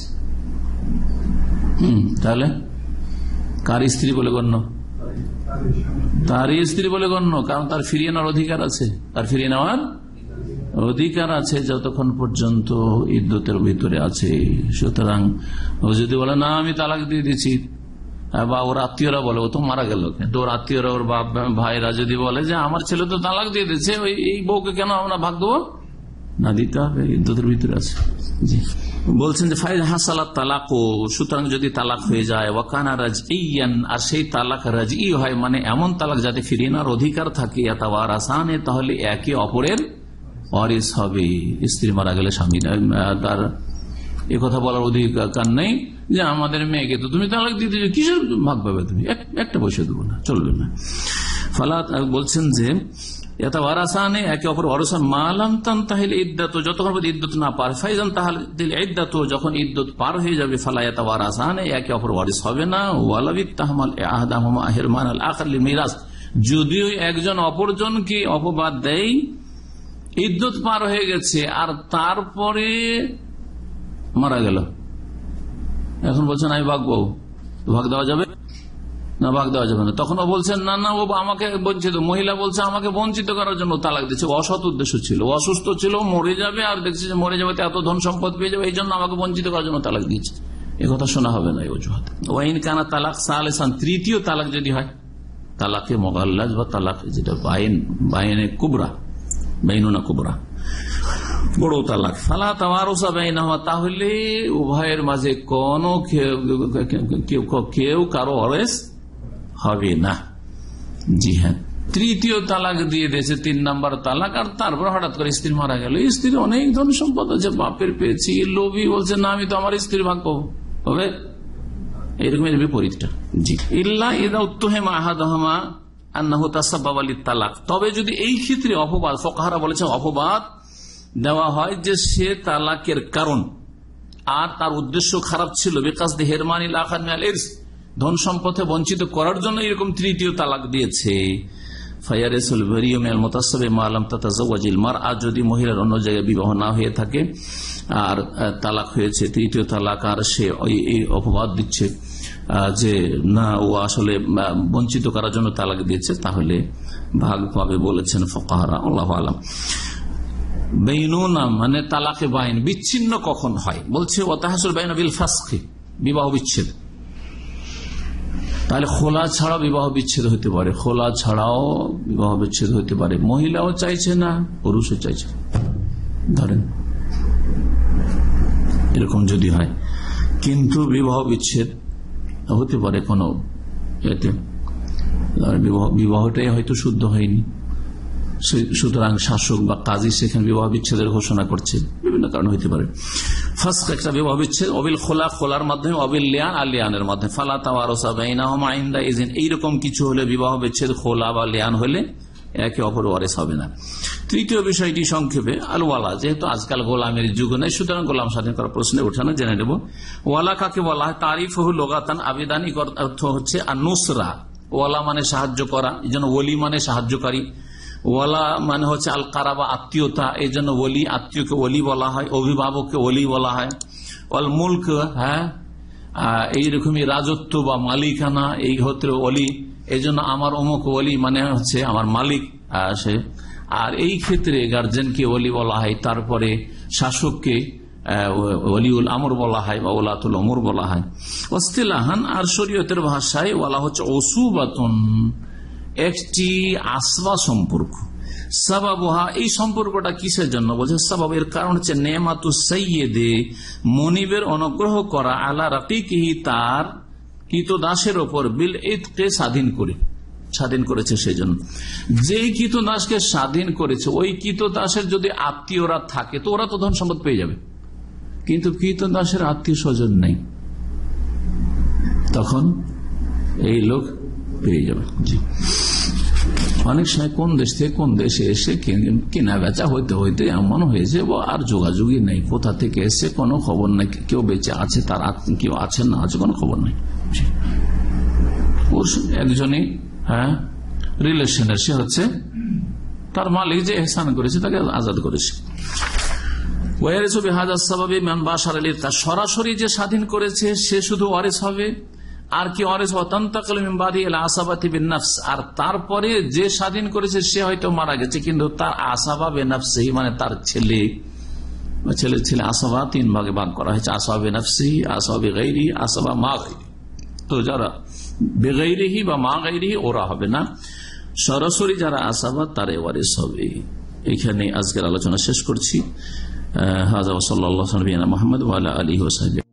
তাহলে কার স্ত্রী বলে গণ্য? তার স্ত্রী বলে গণ্য, কারণ তার ফিরিয়ে নেওয়ার অধিকার আছে, তার ফিরিয়ে নেওয়ার অধিকার আছে যতক্ষণ পর্যন্ত ইদ্যতের ভিতরে আছে। সুতরাং ও যদি বলে না আমি তালাক দিয়ে দিচ্ছি, বা ওর আত্মীয়রা বলে ও তো মারা গেল, কিন্তু ওর আত্মীয়রা, ওর বাপ ভাইরা যদি বলে যে আমার ছেলে তো তালাক দিয়ে দিচ্ছে, এই বউকে কেন আমরা ভাগ দেবো? না, দিতে হবে, ইদ্যতের ভিতরে আছে। জি, বলছেন যে ফাইজ হাসালাত তালাক, সুতরাং যদি তালাক হয়ে যায়, ওয়াকানা রাজঈয়ান, আর সেই তালাক রাজঈ হয় মানে এমন তালাক যাতে ফিরিয়ে নেওয়ার অধিকার থাকে, ইয়াতাওয়ারাসানে, তাহলে একে অপরের ওয়ারিস হবে। স্ত্রী মারা গেলে স্বামী তার একথা বলার অধিকার নেই যে আমাদের মেয়েকে তো তুমি তালাক দিতে, কিসের ভাগ পাবে তুমি, একটা পয়সা দেবো না, চলবে না। ফালাত বলছেন যে একে অপর মালাম তানতাহিল ইদ্দাত, যতক্ষণ ইদ্যত না পার, ফাইজান তাহলে ইদ্দাত, যখন ইদ্যত পার হয়ে যাবে, ফালা ইয়াতাওয়ারাসানে, একে অপর ওয়ারিস হবে না। ওয়ালাবিত তাহমাল আহদাহুমা হিরমান আল আখর লিল মিরাস, যদিও একজন অপরজনকে অপবাদ দেয় ইদ্যত পার হয়ে গেছে আর তারপরে মারা গেল, এখন বলছেন আমি ভাগ পাবো, ভাগ দেওয়া যাবে না? ভাগ দেওয়া যাবে না। তখন ও বলছেন না না, ও আমাকে বঞ্চিত, মহিলা বলছে আমাকে বঞ্চিত করার জন্য তালাক দিচ্ছে, অসৎ উদ্দেশ্য ছিল, অসুস্থ ছিল, মরে যাবে, আর দেখছে যে মরে যাবে এত ধন সম্পদ পেয়ে যাবে, এই জন্য আমাকে বঞ্চিত করার জন্য তালাক দিচ্ছে। এ কথা শোনা হবে না এই অজুহাত। ওয়াইন কানা তালাক সালেসান, 3য় তালাক যদি হয়, তালাকে মুগাল্লাজ বা তালাক যেটা বাইনে কুবরা, বাইনুনা কুবরা, বড় তালাক, ফালা তাওয়ারুসা বাইনাহুমা, তাহলে উভয়ের মাঝে কোনো কেউ কারো ওয়ারিস হবে না। জি হ্যাঁ, 3য় তালাক দিয়ে দিয়েছে, 3 নম্বর তালাক, আর তারপর হঠাৎ করে স্ত্রী মারা গেল, স্ত্রীর অনেক ধন সম্পদ আছে, বাপের পেয়েছি, লোভী বলছে না আমি তো আমার স্ত্রীর ভাগ পাবো, হবে এরকম বিপরীতটা। জি, ইল্লা ইযা উত্তুহিমা আহাদুহুমা আন্নাহু তাসাব্বাবা লিত-তালাক, তবে যদি এই ক্ষেত্রে অপবাদ, ফুকাহারা বলেছে অপবাদ দেওয়া হয় যে সে তালাকের কারণ আর তার উদ্দেশ্য খারাপ ছিল, বিকাসদি হিরমানিল আখার মিনাল ইরস, ধন সম্পদে বঞ্চিত করার জন্য এরকম 3য় তালাক দিয়েছে। ফায়ারিসুল বারিয়্যু মিনাল মুতাসাব্বিব মা লাম তাতাযাওয়াজিল মারআ, যদি মহিলার অন্য জায়গায় বিবাহ না হয়ে থাকে আর তালাক হয়েছে, 3য় তালাক, আর সে এই অপবাদ দিচ্ছে যে না ও আসলে বঞ্চিত করার জন্য তালাক দিয়েছে, তাহলে ভাগ পাবে বলেছেন ফুকাহারা। আল্লাহু আলাম। বাইনুনা মানে তালাকে বাইন, বিচ্ছিন্ন কখন হয়? বলছে ওয়াতাহাসুল বাইনা বিল ফাসখি, বিবাহ বিচ্ছেদ। তাহলে খোলা ছাড়া বিবাহ বিচ্ছেদ হতে পারে, খোলা ছাড়াও বিবাহ বিচ্ছেদ হতে পারে। মহিলাও চাইছে না, পুরুষও চাইছে, ধরেন এরকম যদি হয়, কিন্তু বিবাহ বিচ্ছেদ হতে পারে কোনো এতে, বিবাহটাই হয়তো শুদ্ধ হয়নি, সুতরাং শাসক বা কাজী সেখানে বিবাহ বিচ্ছেদের ঘোষণা করছে, বিভিন্ন কারণ হইতে পারে। ফাসক একটা বিবাহ বিচ্ছেদ, অবিল খোলা, খোলার মাধ্যমে, অবিল লিয়ান, আর লিয়ানের মাধ্যমে। ফালা তাওয়ারুসা বাইনাহুমা ইনদা ইযিন, এইরকম কিছু হলে বিবাহ বিচ্ছেদ, খোলা বা লিয়ান হলে একে অপর ওয়ারিস হবে না। তৃতীয় বিষয়টি সংক্ষেপে আল ওয়ালা, যেহেতু আজকাল গোলামের যুগ নেই, সুতরাং গোলাম স্বাধীন করার প্রশ্নে উঠানো জেনে নেব। ওয়ালা কাকে বলা হয়? তারিফহু লুগাতান, আবিধানিক অর্থ হচ্ছে আন-নুসরা। ওয়ালা মানে সাহায্য করা, এই জন্য ওলি মানে সাহায্যকারী। ওয়ালা মানে হচ্ছে আল কারাবা, আত্মীয়তা, এই জন্য ওলি, আত্মীয়কে ওলি বলা হয়, অভিভাবককে ওলি বলা হয়। ওয়াল মুলক, হ্যাঁ এইরকমই রাজত্ব বা মালিকানা, এই হতে ওলি, এই জন্য আমার অমুক ওলি মানে হচ্ছে আমার মালিক সে। আর এই ক্ষেত্রে গার্জেনকে ওলি বলা হয়, তারপরে শাসককে ওলিউল আমর বলা হয় বা ওলাতুল আমর বলা হয়। ইসতিলাহান, আর শরীয়তের ভাষায় ওয়ালা হচ্ছে ওসুবাতুন, একটি আসবা সম্পর্ক। সাবাবুহা, এই সম্পর্কটা কিসের জন্য বলছে? সাবাব, এর কারণ হচ্ছে নেমাতু সাইয়্যিদে, মনিবের অনুগ্রহ করা, আলা রাকিকিহি, তার কৃতদাসের ওপর, বিল ইতকে, স্বাধীন করেছে সেজন্য। যেই কৃতদাসকে স্বাধীন করেছে, ওই কৃতদাসের যদি আত্মীয়রা থাকে তো ওরা তো ধন সম্পদ পেয়ে যাবে, কিন্তু কৃতদাসের আত্মীয় স্বজন নেই, তখন এই লোক পেয়ে যাবে। জি, অনেক সময় কোন দেশ থেকে কোন দেশে এসে কেনা বেচা হইতে হইতে এমন হয়েছে আর যোগাযোগই নেই, কোথা থেকে এসে কোনো খবর নেই, কেউ বেঁচে আছে, তার কেউ আছে না আছে কোনো খবর নেই। একজনই রিলেশনের, সে হচ্ছে তার মালিক যে এহসান করেছে তাকে আজাদ করেছে। সরাসরি যে স্বাধীন করেছে সে শুধু ওয়ারিস হবে, আর কি ওয়ারিস? আর তারপরে যে স্বাধীন করেছে সে হয়তো মারা গেছে, কিন্তু তার আসাবা বেনাফসি, মানে তার ছেলে আসাবা তিন ভাগে ভাগ করা হয়েছে, আসাবা বেনাফসি, আসাবা বেগাইরি, আসাবা মা গাইরি। তো যারা বেগাইরিহি বা মা গাইরিহি ওরা হবে না, সরাসরি যারা আসাবা তারা ওয়ারিস হবে। এখানে আজকের আলোচনা শেষ করছি। হাযা ওয়া সাল্লাল্লাহু আলা মুহাম্মাদ ওয়া আলা আলিহি ওয়া সাহবিহি।